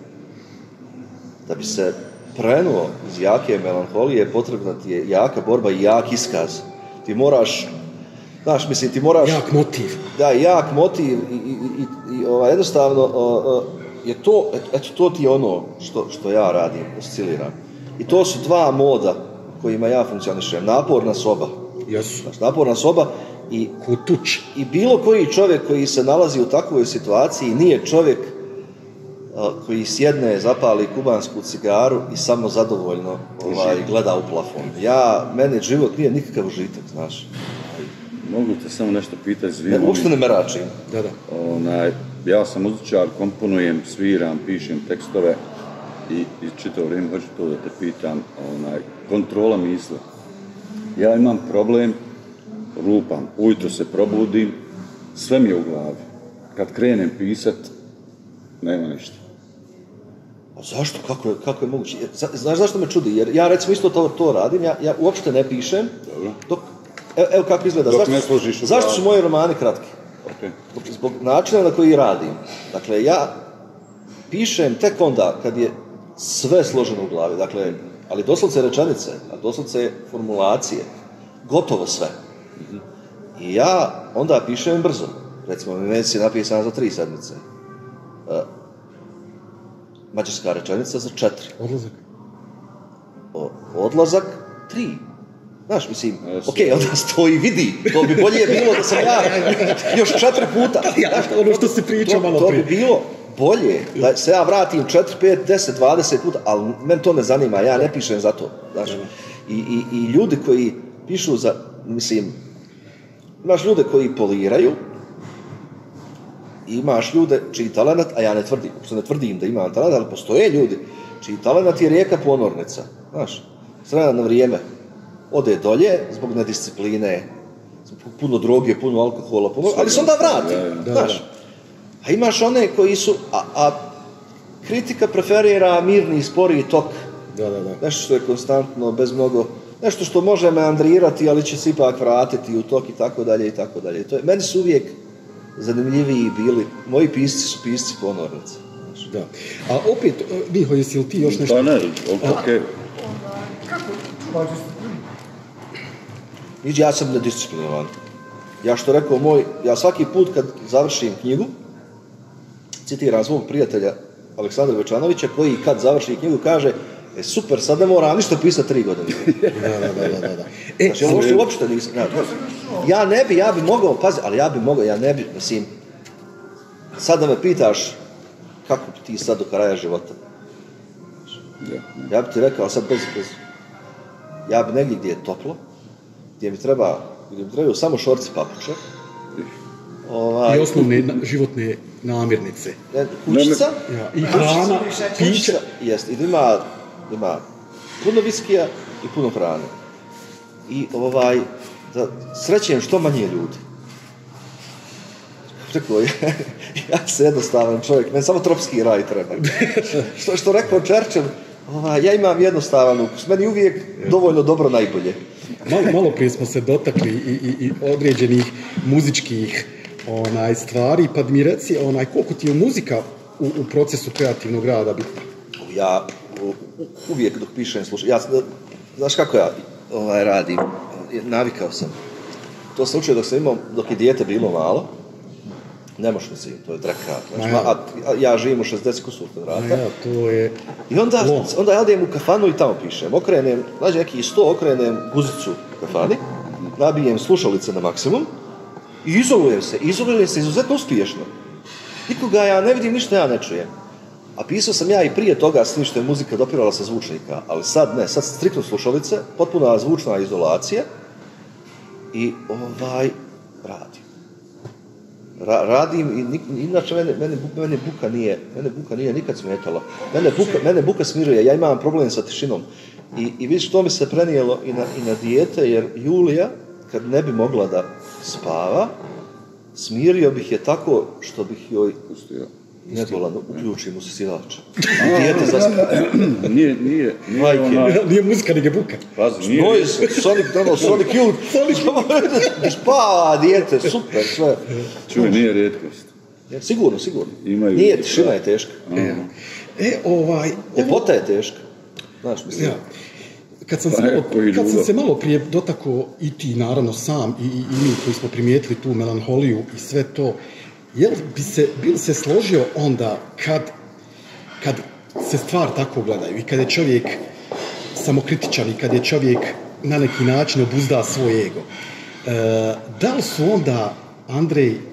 da bi se prenuo iz jake melankolije, potrebna ti je jaka borba i jak iskaz. Ti moraš, znaš, mislim, ti moraš... Jak motiv. Da, jak motiv i, i, i, i ovaj, jednostavno uh, uh, je to, et, eto, to ti je ono što, što ja radim, osciliram. I to su dva moda kojima ja funkcionišem. Naporna soba. Jesu. Znači, naporna soba i, Kutuč. i bilo koji čovjek koji se nalazi u takvoj situaciji nije čovjek uh, koji sjedne, zapali kubansku cigaru i samo zadovoljno ovaj, gleda u plafon. Ja, meni život nije nikakav užitak, znaš. Mogu te samo nešto pitati, Ne, zvijem. uopšte ne meračim. Da, da. Onaj, ja sam muzičar, komponujem, sviram, pišem tekstove i, i čitavo vrijeme hoću to da te pitam, onaj, kontrola misle. Ja imam problem, lupam, ujutro se probudim, sve mi je u glavi. Kad krenem pisat, nema ništa. A zašto? Kako je, kako je moguće? Jer, zna- znaš zašto me čudi? Jer ja recimo isto to, to radim, ja, ja uopšte ne pišem. Dobro. Dok, evo, evo kako izgleda. Dok zašto, ne složiš u zašto glavi. su moji romani kratki? Okay. Zbog, zbog načina na koji radim. Dakle, ja pišem tek onda kad je sve složeno u glavi. Dakle, ali doslovce rečenice, a doslovce formulacije. Gotovo sve. I ja onda pišem brzo. Recimo, Mimec je napisan za tri sedmice. Uh, mađarska rečenica za četiri. Odlazak. O, odlazak tri. Znaš, mislim, Jesu. ok, onda stoji vidi, to bi bolje bilo da sam ja još četiri puta. Ja, ono što si pričao to, malo to prije. bi bilo bolje da se ja vratim četiri, pet, deset, dvadeset puta, ali meni to ne zanima, ja ne pišem za to. Znaš, i, i, i ljudi koji pišu za, mislim, imaš ljude koji poliraju, imaš ljude čiji talent, a ja ne tvrdim, uopšte ne tvrdim da imam talent, ali postoje ljudi čiji talent je rijeka ponornica, znaš, s vremena na vrijeme ode dolje zbog nediscipline, zbog puno droge, puno alkohola, puno, ali se onda vrati, Da, znaš. A imaš one koji su, a, a kritika preferira mirni, sporiji tok, Da, da, da. nešto što je konstantno, bez mnogo, nešto što može meandrirati, ali će se ipak vratiti u tok i tako dalje i tako dalje. To je, meni su uvijek zanimljiviji bili, moji pisci su pisci ponornice. Da. A opet, e, Miho, jesi li ti još nešto? Pa ne, okej. Onda, kako čuvaš disciplinu? Niđe, ja sam nedisciplinovan. Ja što rekao moj, ja svaki put kad završim knjigu, citiram svog prijatelja Aleksandra Večanovića, koji kad završi knjigu kaže, e super, sad ne moram ništa pisati tri godine. Da, da, da, da, da. E, Znači, ja uopšte, uopšte nisam. Ja, ja ne bi, ja bi mogao, pazi, ali ja bi mogao, ja ne bi, mislim, sad da me pitaš kako bi ti sad do kraja života. Ja bi ti rekao, sad bez, bez, ja bi negdje gdje je toplo, gdje mi treba, gdje mi trebaju samo šorci papuče, ovaj, i osnovne na- životne namirnice. ne, kućica, Ja, i hrana, piće. kućica, jest, i da ima, ima puno viskija i puno hrane. I ovaj, da srećem što manje ljudi. rekao, ja, ja sam jednostavan čovjek, meni samo tropski raj treba. što, što rekao Churchill, ovaj, ja imam jednostavan ukus, meni uvijek dovoljno dobro najbolje. Malo, malo prije smo se dotakli i, i, i određenih muzičkih onaj, stvari, pa mi reci onaj, koliko ti je muzika u, u procesu kreativnog rada bitna? Ja u, uvijek dok pišem slušam, ja, znaš kako ja ovaj, radim, navikao sam. To sam učio dok sam imao, dok je dijete bilo malo, ne možeš mislim, to je draka. Znači, ja. a, a ja živim u šezdeset kusur kvadrata. Ja, to je... I onda, onda ja odem u kafanu i tamo pišem. Okrenem, znači neki sto, okrenem guzicu u kafani, nabijem slušalice na maksimum i izolujem se. Izolujem se izuzetno uspješno. Nikoga ja ne vidim, ništa ja ne čujem. A pisao sam ja i prije toga s tim što je muzika dopirala sa zvučnika, ali sad ne, sad striktno slušalice, potpuna zvučna izolacija i ovaj, radim. Ra, radim i nik, inače mene, mene, mene, buka nije, mene buka nije nikad smetala. Mene buka, mene buka smiruje, ja imam problem sa tišinom. I, i vidiš, to mi se prenijelo i na, i na dijete, jer Julija, kad ne bi mogla da spava, smirio bih je tako što bih joj pustio. Ne dola, uključim u sisilač. Dijete zaspava. Nije, nije, nije ona... Nije muzika, nego buka. Pazi, nije... Noise, Sonic, ono, Sonic Youth. Sonic spava, dijete, super, sve. Čuj, nije rijetkost. Sigurno, sigurno. Imaju... Nije, tišina je teška. E, e ovaj... Ljepota je teška. Znaš, mislim. Ja. Kad sam, se malo, kad sam se malo prije dotakao i ti, naravno, sam i, i mi koji smo primijetili tu melanholiju i sve to, jel bi se, bil se složio onda kad, kad se stvar tako gledaju i kad je čovjek samokritičan i kad je čovjek na neki način obuzda svoj ego, e, da li su onda, Andrej, e,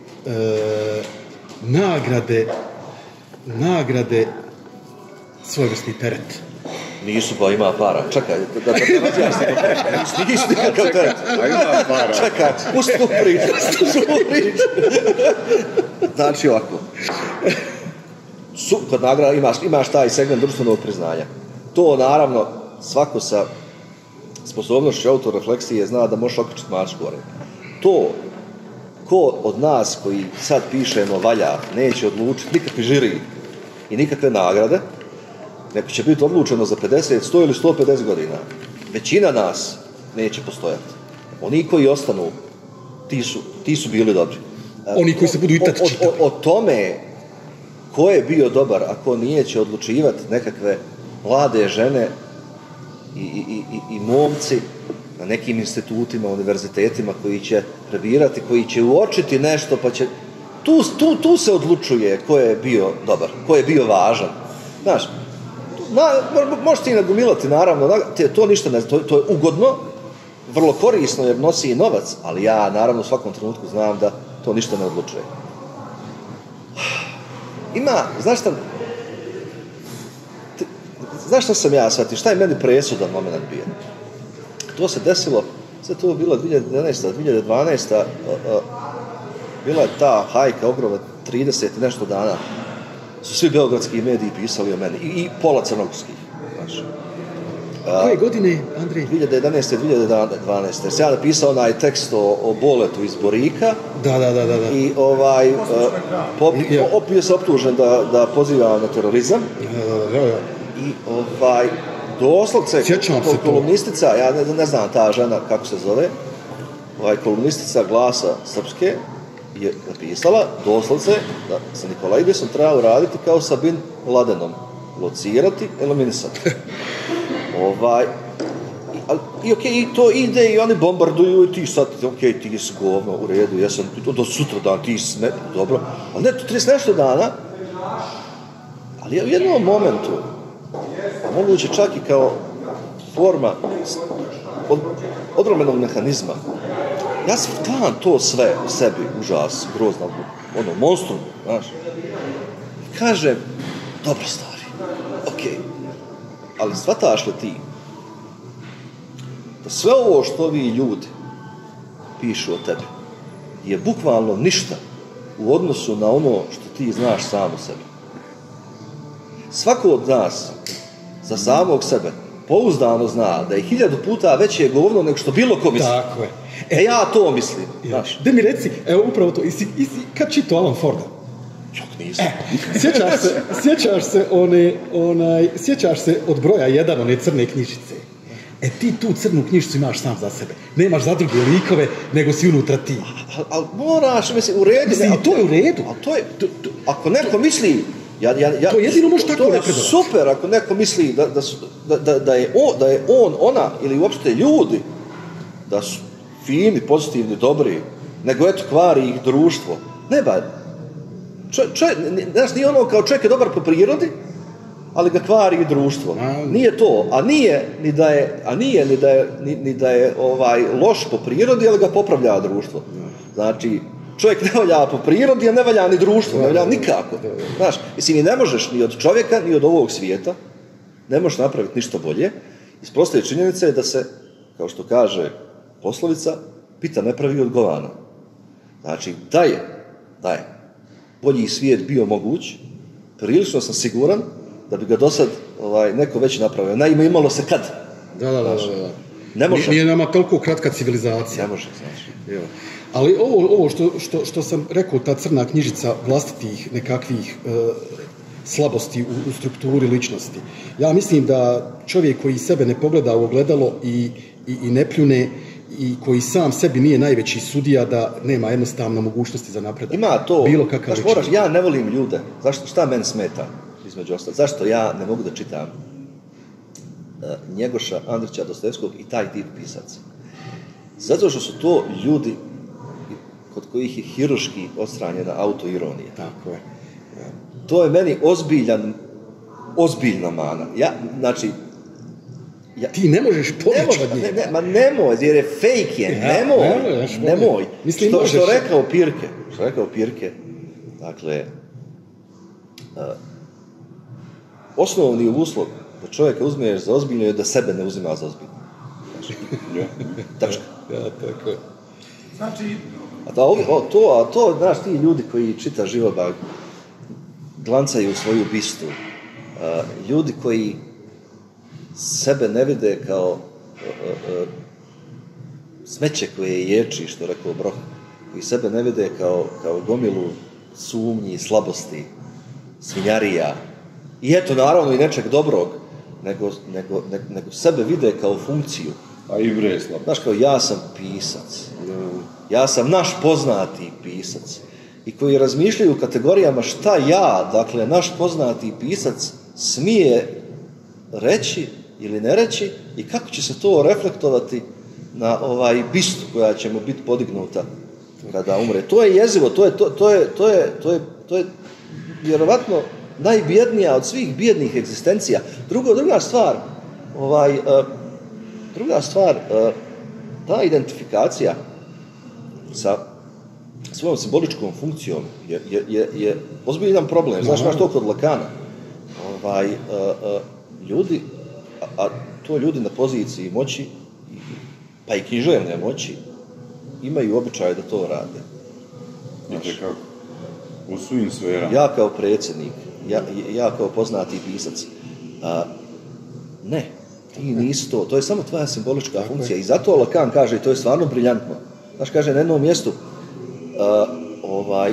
nagrade, nagrade svojevrsni teret? Nisu, pa ima para. Čekaj, da da te razjasnim. Nisu nikakav teret. A ima para. Čekaj, pusti tu priču. Pusti tu priču. Znači ovako. Su, kod nagrada imaš, imaš taj segment društvenog priznanja. To naravno svako sa sposobnošću autorefleksije zna da možeš okrećiti mačku gore. To ko od nas koji sad pišemo valja neće odlučiti nikakvi žiri i nikakve nagrade, neko će biti odlučeno za pedeset, sto ili sto pedeset godina. Većina nas neće postojati. Oni koji ostanu, ti su, ti su bili dobri. Oni koji se budu i tad čitali. O, o, o tome ko je bio dobar, a ko nije, će odlučivati nekakve mlade žene i, i, i, i momci na nekim institutima, univerzitetima koji će prebirati, koji će uočiti nešto, pa će... Tu, tu, tu se odlučuje ko je bio dobar, ko je bio važan. Znaš, na, možeš ti nagomilati, naravno, to ništa ne, to, to je ugodno, vrlo korisno jer nosi i novac, ali ja naravno u svakom trenutku znam da to ništa ne odlučuje. Ima, znaš šta, ti, znaš šta sam ja shvatio, šta je meni presudan moment bio? To se desilo, sve to je bilo dvije hiljade jedanaesta. dvije hiljade dvanaesta. Uh, uh, bila je ta hajka ogromna, trideset i nešto dana. Su svi beogradski mediji pisali o meni. I, i pola crnogorskih. Znaš. Uh, Koje godine, Andrej? dvije hiljade jedanaeste. dvije hiljade dvanaeste. Sam ja napisao onaj tekst o, o Boletu iz Borika. Da, da, da, da. I ovaj, uh, pop, opio se optužen da, da poziva na terorizam. Da, da, da. I ovaj, doslovce, kolumnistica, ja ne, ne znam ta žena kako se zove, ovaj, kolumnistica Glasa Srpske je napisala doslovce da sa Nikolaidisom treba uraditi kao sa Bin Ladenom. Locirati, eliminisati. ovaj, i, ali, i okej, okay, i to ide i oni bombarduju i ti sad, okej, okay, ti si govno, u redu, ja sam, do sutra dan, ti si ne, dobro, ali ne, to trideset nešto dana, ali u jednom momentu, moguće čak i kao forma od, odromenog mehanizma. Ja sam gledam to sve u sebi, užas, grozno, ono, monstrum, znaš. I kažem, dobro stvari, okej, okay. Ali shvataš li ti da sve ovo što ovi ljudi pišu o tebi je bukvalno ništa u odnosu na ono što ti znaš sam o sebi. Svako od nas za samog sebe pouzdano zna da je hiljadu puta veće govno nego što bilo ko misli. Tako je. E, ja to mislim, znaš. Da mi reci, evo upravo to, isi, isi, kad čito Alan Forda? Čak nisam. E, sjećaš se, sjećaš se, one, onaj, sjećaš se od broja jedan one crne knjižice. E ti tu crnu knjižicu imaš sam za sebe. Nemaš za druge likove, nego si unutra ti. Ali al moraš, mislim, u redu. Mislim, i to je u redu. A to je, to, to, ako neko misli... Ja, ja, ja, to jedino može tako napredovati. To je super ako neko misli da, da, su, da, da, da, je on, da je on, ona ili uopšte ljudi da su fini, pozitivni, dobri, nego eto kvari ih društvo. Ne ba, če, če, znaš, nije ono kao čovjek je dobar po prirodi, ali ga kvari i društvo. Nije to, a nije ni da je, a nije ni da je, ni, ni da je ovaj, loš po prirodi, ali ga popravlja društvo. Znači, čovjek ne valja po prirodi, a ne valja ni društvo, ne valja nikako. Znaš, mislim, i ne možeš ni od čovjeka, ni od ovog svijeta, ne možeš napraviti ništa bolje. Iz proste činjenice je da se, kao što kaže poslovica, pita ne pravi odgovana. Znači, da je, da je bolji svijet bio moguć, prilično sam siguran da bi ga do sad ovaj, neko već napravio. Naime, imalo se kad. Da, da, da. da, da. Ne može. Nije nama toliko kratka civilizacija. Ne može, znači. Jo. Ali ovo, ovo što, što, što sam rekao, ta crna knjižica vlastitih nekakvih e, slabosti u, u strukturi ličnosti. Ja mislim da čovjek koji sebe ne pogleda u ogledalo i, i, i ne pljune i koji sam sebi nije najveći sudija, da nema jednostavno mogućnosti za napredak. Ima to. Bilo kakav znaš, moraš, ja ne volim ljude. Zašto, šta meni smeta, između ostalo? Zašto ja ne mogu da čitam uh, Njegoša, Andrića, Dostojevskog i taj tip pisaca? Zato što su to ljudi kod kojih je hiruški odstranjena autoironija. Tako je. Ja. To je meni ozbiljan, ozbiljna mana. Ja, znači, ja, ti ne možeš pobjeći od njega. Ne, ne, ma nemoj, jer je fake je, ja, nemoj, nemoj. nemoj. Mislim, što, što rekao Pirke, što rekao Pirke, dakle, uh, osnovni uslov da čovjeka uzmeš za ozbiljno je da sebe ne uzima za ozbiljno. Tačka. Ja, tako je. Znači, A to, o, to, a to, znaš, ti ljudi koji čita Živobag glancaju svoju bistu, uh, ljudi koji sebe ne vide kao uh, uh, smeće koje ječi, što rekao Broh, koji sebe ne vide kao, kao gomilu sumnji, slabosti, svinjarija, i eto, naravno, i nečeg dobrog, nego, nego, ne, nego sebe vide kao funkciju. A i vreslab. Znaš, kao ja sam pisac. Ja sam naš poznati pisac. I koji razmišljaju u kategorijama šta ja, dakle, naš poznati pisac smije reći ili ne reći i kako će se to reflektovati na ovaj bistu koja će mu biti podignuta kada umre. To je jezivo, to je, to, to je, to je, to je, to je vjerovatno najbjednija od svih bjednih egzistencija. Drugo, druga stvar, ovaj, uh, druga stvar, uh, ta identifikacija sa svojom simboličkom funkcijom je, je, je, je ozbiljan problem. Znaš, znaš to kod Lakana. Ovaj, uh, uh, ljudi, a, a to ljudi na poziciji moći, pa i književne moći, imaju običaj da to rade. Znaš, kako? U svim sferama. Ja kao predsjednik, ja, ja kao poznati pisac, a, ne, ti nisi to, to je samo tvoja simbolička funkcija. I zato Lacan kaže, i to je stvarno briljantno, znaš, kaže na jednom mjestu, a, ovaj,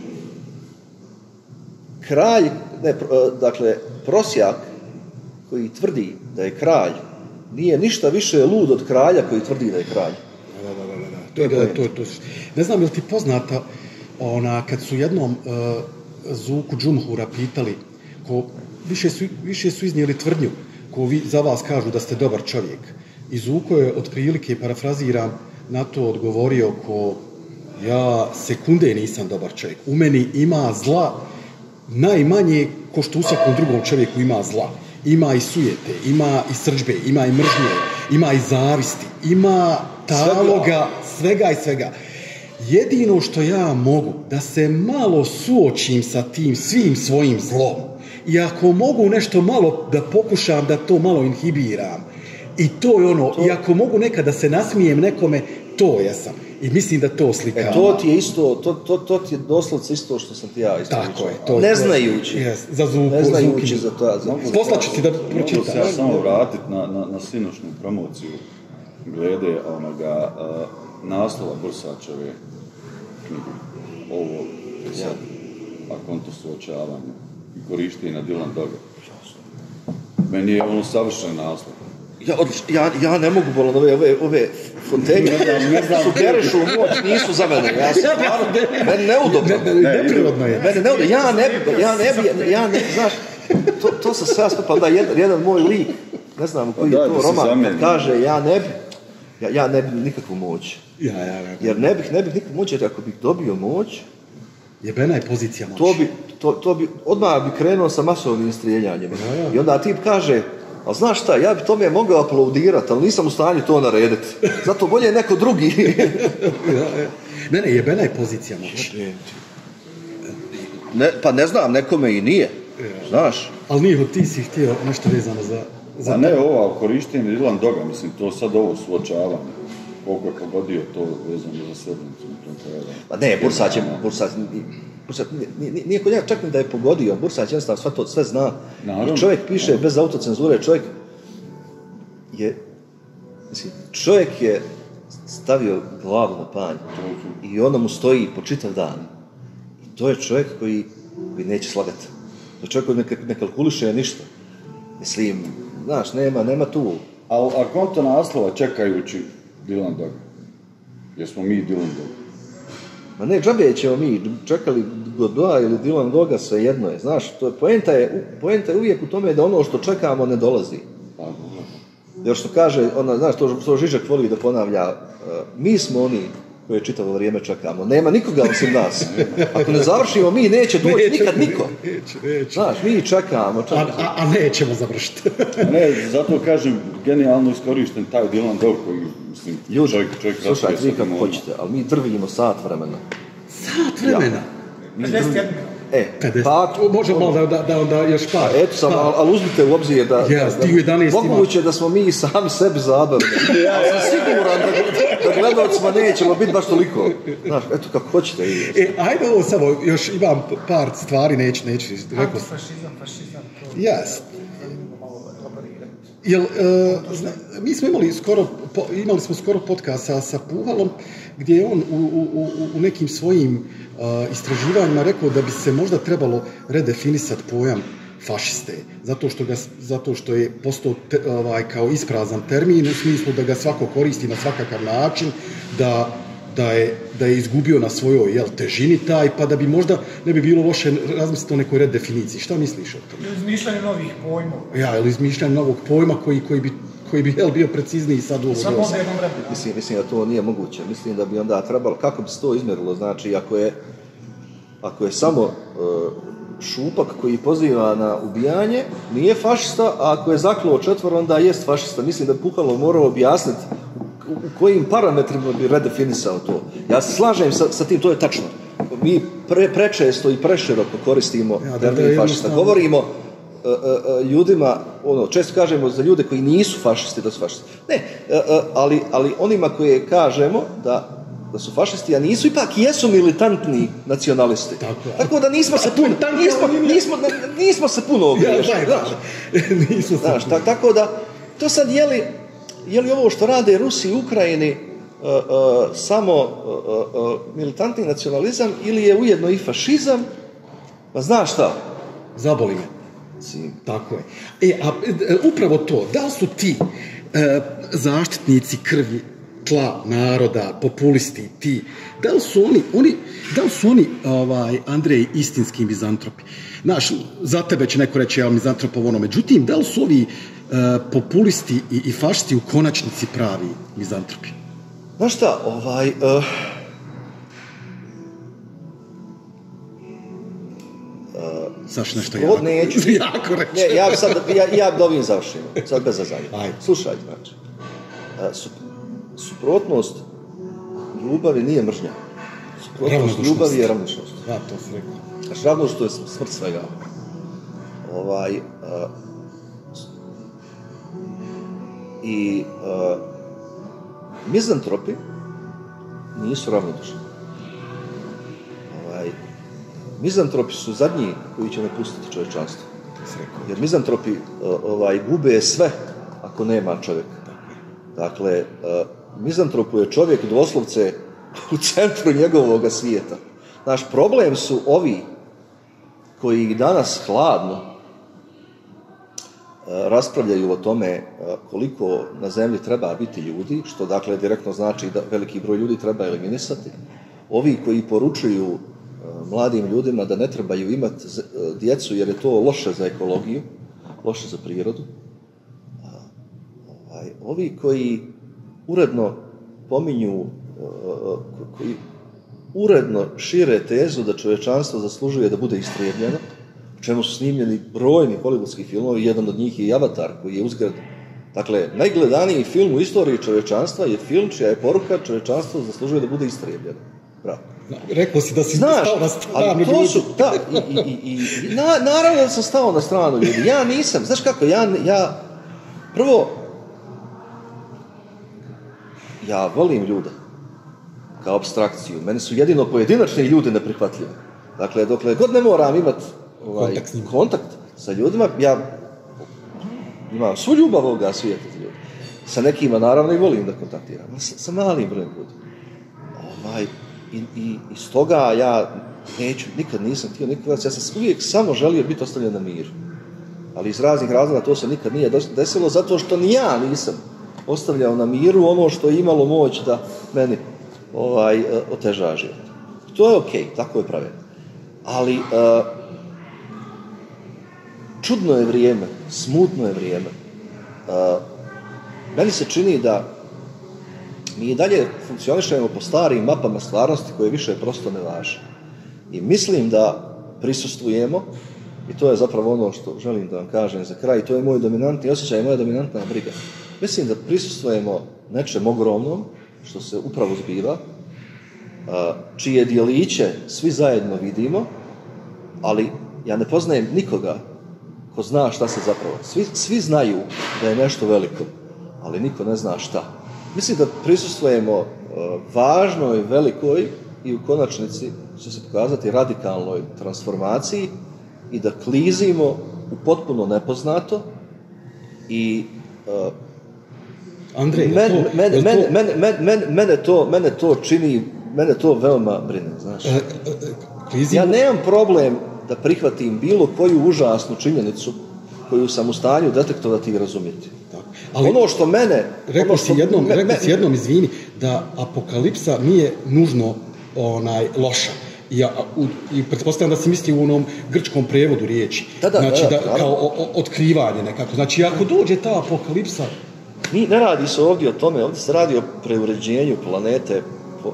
kralj, ne, dakle, prosjak koji tvrdi da je kralj, nije ništa više lud od kralja koji tvrdi da je kralj. Da, da, da, da. To je, da, to je, to je. Ne znam, je li ti poznata ona, kad su jednom uh, Zuku Džumhura pitali, ko, više, su, više su iznijeli tvrdnju, ko vi za vas kažu da ste dobar čovjek. I Zuko je otprilike, parafraziram, na to odgovorio ko ja sekunde nisam dobar čovjek. U meni ima zla najmanje ko što u svakom drugom čovjeku ima zla. Ima i sujete, ima i srdžbe, ima i mržnje, ima i zavisti, ima taloga, svega i svega. Jedino što ja mogu da se malo suočim sa tim svim svojim zlom i ako mogu nešto malo da pokušam da to malo inhibiram i to je ono, to... i ako mogu nekad da se nasmijem nekome, to jesam. I mislim da to slikava. E, to ti je isto, to, to, to ti je doslovce isto što sam ti ja isto tako lično. Je, to, ne znajući. Yes, za Zuku, ne znajući za to. Za... Poslaću ti da pročitam. Mogu se ja samo vratiti na, na, na sinošnju promociju glede onoga uh, naslova Bursačeve knjige. Ovo sad, a konto suočavanja i korištenja Dylan Doga. Meni je ono savršen naslov. Ja, odlično, ja, ja ne mogu bolan, ove, ove, ove fontenje, sugerišu moć, nisu za mene. Ja sam stvarno, meni neudobno. Ne, ne, neprirodno je. Meni neudobno, ja ne bi, ja ne bi, ja ne, znaš, to, to se sve skupa, da jedan, jedan moj lik, ne znam koji je to roman, kad kaže ja ne bi, ja, ja ne bi nikakvu moć. Ja, ja, ja. Jer ne bih, ne bih nikakvu moć, jer ako bih dobio moć, jebena je pozicija moći. To bi, to, to bi, odmah bi krenuo sa masovnim strijeljanjem. Ja, ja. I onda tip kaže, ali znaš šta, ja bi tome mogao aplaudirati, ali nisam u stanju to narediti. Zato bolje neko drugi. Ne, ne, jebena je pozicija moći. Ne, pa ne znam, nekome i nije. Znaš. Ali Miho, ti si htio nešto vezano za... za A ne, ovo korištenje Dylan Doga, mislim, to sad ovo suočavanje. Koliko je pogodio to vezano za Srebrenicu. Pa ne, Bursać je, Bursać, Bursać nije, nije kod njega čak ni da je pogodio, Bursać jednostavno sve to sve zna. Naravno, i čovjek piše naravno. Bez autocenzure, čovjek je, mislim, čovjek je stavio glavu na panj i ona mu stoji po čitav dan. I to je čovjek koji, koji neće slagati. To je čovjek koji ne, ne kalkuliše ništa. Mislim, znaš, nema, nema tu. Ali a konto naslova čekajući Dylan Doga? Jesmo mi Dylan Doga? Ma ne, džabe ćemo mi čekali Godoa ili Dylan Doga, sve jedno je. Znaš, to je, poenta, je, poenta je uvijek u tome da ono što čekamo ne dolazi. Jer što kaže, ona, znaš, to, to Žižek voli da ponavlja, uh, mi smo oni koje čitavo vrijeme čekamo. Nema nikoga osim nas. Ako ne završimo, mi neće doći neće, nikad niko. Neće, neće. Znaš, mi čekamo. čekamo. A, a, a nećemo završiti. Ne, zato kažem, genijalno iskorišten taj Dylan Dog koji, mislim, ljudi, čovjek, čovjek slušaj, vi kako hoćete, ali mi drvimo sat vremena. Sat vremena? Ja. Mi drvimo. E, pa, možemo malo da, da, da onda još par. Eto sam, ali al uzmite u obzir da, yes, da, da moguće da smo mi sami sebi zabavni. Ja sam siguran da, da gledalcima nećemo biti baš toliko. Znaš, eto kako hoćete. E, ajde ovo samo, još imam par stvari, neću, neću. Antifašizam, fašizam. Jes. Jel, uh, zna, mi smo imali skoro, po, imali smo skoro podcast sa, sa Puhalom, gdje je on u, u, u nekim svojim uh, istraživanjima rekao da bi se možda trebalo redefinisati pojam fašiste, zato što, ga, zato što je postao te, ovaj, kao isprazan termin u smislu da ga svako koristi na svakakav način, da, da, je, da je izgubio na svojoj jel, težini taj, pa da bi možda ne bi bilo loše razmisliti o nekoj redefiniciji. Šta misliš o tome? Ili izmišljanje novih pojmova. Ja, ili izmišljanje novog pojma koji, koji bi koji bi jel, bio precizniji sad u ovo dosta. Mislim, mislim da to nije moguće. Mislim da bi onda trebalo, kako bi se to izmjerilo, znači ako je, ako je samo uh, šupak koji poziva na ubijanje, nije fašista, a ako je zaklao četvor, onda jest fašista. Mislim da bi Puhalov morao objasniti u, u kojim parametrima bi redefinisao to. Ja se slažem sa, sa tim, to je tačno. Mi pre, prečesto i preširoko koristimo ja, termin fašista. Jednostavno... Govorimo ljudima, ono, često kažemo za ljude koji nisu fašisti da su fašisti. Ne, ali, ali onima koje kažemo da, da su fašisti, a nisu, ipak jesu militantni nacionalisti. Tako, Tako da nismo se puno, nismo, nismo, nismo se puno ogriješili. Ja, nismo se znaš, ta, tako da, to sad je li, je li ovo što rade Rusi u Ukrajini uh, uh, samo uh, uh, militantni nacionalizam ili je ujedno i fašizam? Pa znaš šta? Zaboli me. Tako je. E, a upravo to, da li su ti e, zaštitnici krvi, tla, naroda, populisti, ti, da li su oni, oni da li su oni, ovaj, Andrej, istinski mizantropi? Znaš, za tebe će neko reći, ja mizantropov ono, međutim, da li su ovi e, populisti i, i fašisti u konačnici pravi mizantropi? Znaš šta, ovaj... Uh... Saš nešto jako. Neću. jako reći. Ne, ja sad, ja, ja da ovim završim. Sad bez zazanja. Slušaj, znači. Su, suprotnost ljubavi nije mržnja. Suprotnost ljubavi je ravnodušnost. Da, to se rekao. Znači, ravnodušnost je smrt svega. Ovaj... Uh, I... Uh, mizantropi nisu ravnodušni. Ovaj... Mizantropi su zadnji koji će napustiti čovječanstvo. Jer mizantropi ovaj, gube sve ako nema čovjeka. Dakle, mizantropu je čovjek doslovce u centru njegovog svijeta. Naš problem su ovi koji danas hladno raspravljaju o tome koliko na zemlji treba biti ljudi, što dakle direktno znači da veliki broj ljudi treba eliminisati. Ovi koji poručuju mladim ljudima da ne trebaju imati djecu jer je to loše za ekologiju, loše za prirodu. Ovi koji uredno pominju, koji uredno šire tezu da čovječanstvo zaslužuje da bude istrijebljeno, u čemu su snimljeni brojni hollywoodski filmovi, jedan od njih je i Avatar, koji je uzgred. Dakle, najgledaniji film u istoriji čovječanstva je film čija je poruka čovječanstvo zaslužuje da bude istrijebljeno. Bravo. Rekao si da si Znaš, stao na stranu ali to ljudi. su, da, i, i, i, i na, naravno da sam stao na stranu ljudi. Ja nisam, znaš kako, ja, ja prvo, ja volim ljude kao apstrakciju. Meni su jedino pojedinačni ljudi neprihvatljivi. Dakle, dokle god ne moram imati ovaj, kontakt, kontakt sa ljudima, ja imam svu ljubav ovoga svijeta za ljudi. Sa nekima naravno i volim da kontaktiram, sa, sa malim brojem ljudi. Ovaj, i, i, I stoga ja neću, nikad nisam htio nikoga, ja sam uvijek samo želio biti ostavljen na miru. Ali iz raznih razloga to se nikad nije desilo, zato što ni ja nisam ostavljao na miru ono što je imalo moć da meni ovaj, oteža život. To je okej, okay, tako je pravedno. Ali uh, čudno je vrijeme, smutno je vrijeme. Uh, meni se čini da mi i dalje funkcionišemo po starim mapama stvarnosti koje više prosto ne važe. I mislim da prisustvujemo, i to je zapravo ono što želim da vam kažem za kraj, i to je moj dominantni osjećaj, moja dominantna briga. Mislim da prisustvujemo nečem ogromnom, što se upravo zbiva, čije dijeliće svi zajedno vidimo, ali ja ne poznajem nikoga ko zna šta se zapravo. Svi, svi znaju da je nešto veliko, ali niko ne zna šta. Mislim da prisustvujemo važnoj, velikoj i u konačnici će se pokazati radikalnoj transformaciji i da klizimo u potpuno nepoznato i uh, Andrej, men, to, men, to... men, men, men, men, mene, to, mene to čini, mene to veoma brine, znaš. E, e, ja nemam problem da prihvatim bilo koju užasnu činjenicu koju sam u stanju detektovati i razumjeti. Ali, ono što mene... Rekao ono što, si jednom, me, rekao me, si jednom, izvini, da apokalipsa nije nužno onaj, loša. I, a, u, i pretpostavljam da si misli u onom grčkom prevodu riječi. Da, da, znači, da, da, da, kao o, o, otkrivanje nekako. Znači, ako dođe ta apokalipsa... Mi, ne radi se ovdje o tome, ovdje se radi o preuređenju planete po,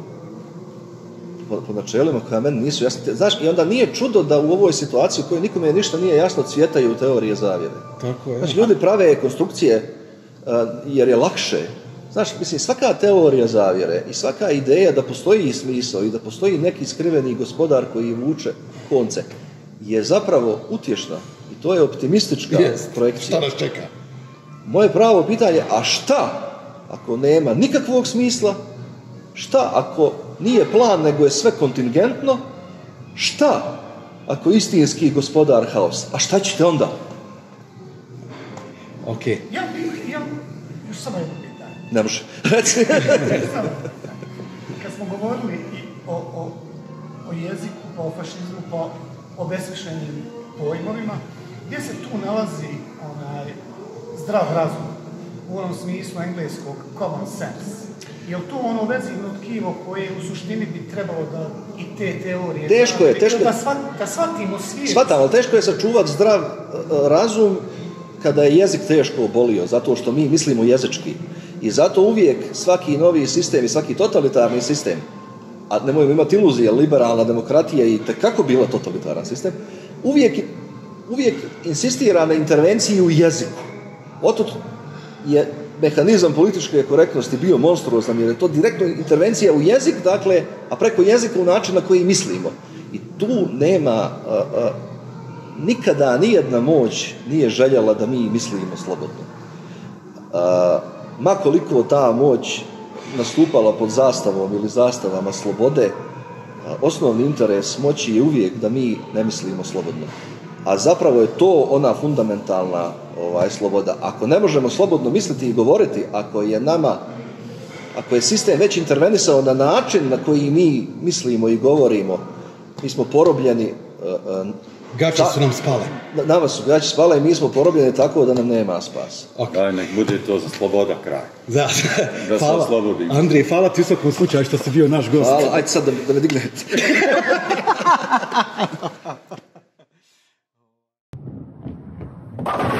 po, po načelima koja meni nisu jasne. Znaš, i onda nije čudo da u ovoj situaciji u kojoj nikome ništa nije jasno cvjetaju teorije zavjere. Tako je. Znači, ljudi prave konstrukcije uh, jer je lakše. Znaš, mislim, svaka teorija zavjere i svaka ideja da postoji smisao i da postoji neki skriveni gospodar koji vuče konce je zapravo utješna i to je optimistička yes. projekcija. Šta nas čeka? Moje pravo pitanje, a šta ako nema nikakvog smisla? Šta ako nije plan nego je sve kontingentno? Šta ako istinski gospodar haos? A šta ćete onda? Ok. Ja, ja, još samo jedno pitanje. Ne može. Reci. Kad smo govorili i o, o, o jeziku, pa o fašizmu, pa o besmišljenim pojmovima, gdje se tu nalazi onaj zdrav razum, u onom smislu engleskog common sense? Je li to ono vezivno tkivo koje u suštini bi trebalo da i te teorije... Teško je, teško je. Da, svat, da shvatimo svijet. Shvatam, ali teško je sačuvati zdrav uh, razum kada je jezik teško obolio, zato što mi mislimo jezički. I zato uvijek svaki novi sistem i svaki totalitarni sistem, a nemojmo imati iluzije, liberalna demokratija i tekako bila totalitaran sistem, uvijek, uvijek insistira na intervenciji u jeziku. Otud je mehanizam političke korektnosti bio monstruozan, jer je to direktno intervencija u jezik, dakle, a preko jezika u način na koji mislimo. I tu nema, a, a, nikada nijedna moć nije željela da mi mislimo slobodno. A, ma koliko ta moć nastupala pod zastavom ili zastavama slobode, a, osnovni interes moći je uvijek da mi ne mislimo slobodno. A zapravo je to ona fundamentalna ovaj, sloboda. Ako ne možemo slobodno misliti i govoriti, ako je nama ako je sistem već intervenisao na način na koji mi mislimo i govorimo, mi smo porobljeni. Gaće su nam spale. Nama su gaće spale i mi smo porobljeni tako da nam nema spasa. Okay. Daj, nek bude to za sloboda kraj. Da, da se oslobodimo. Andrej, hvala ti u svakom slučaju što si bio naš gost. Hvala, ajde sad da, da me dignete. you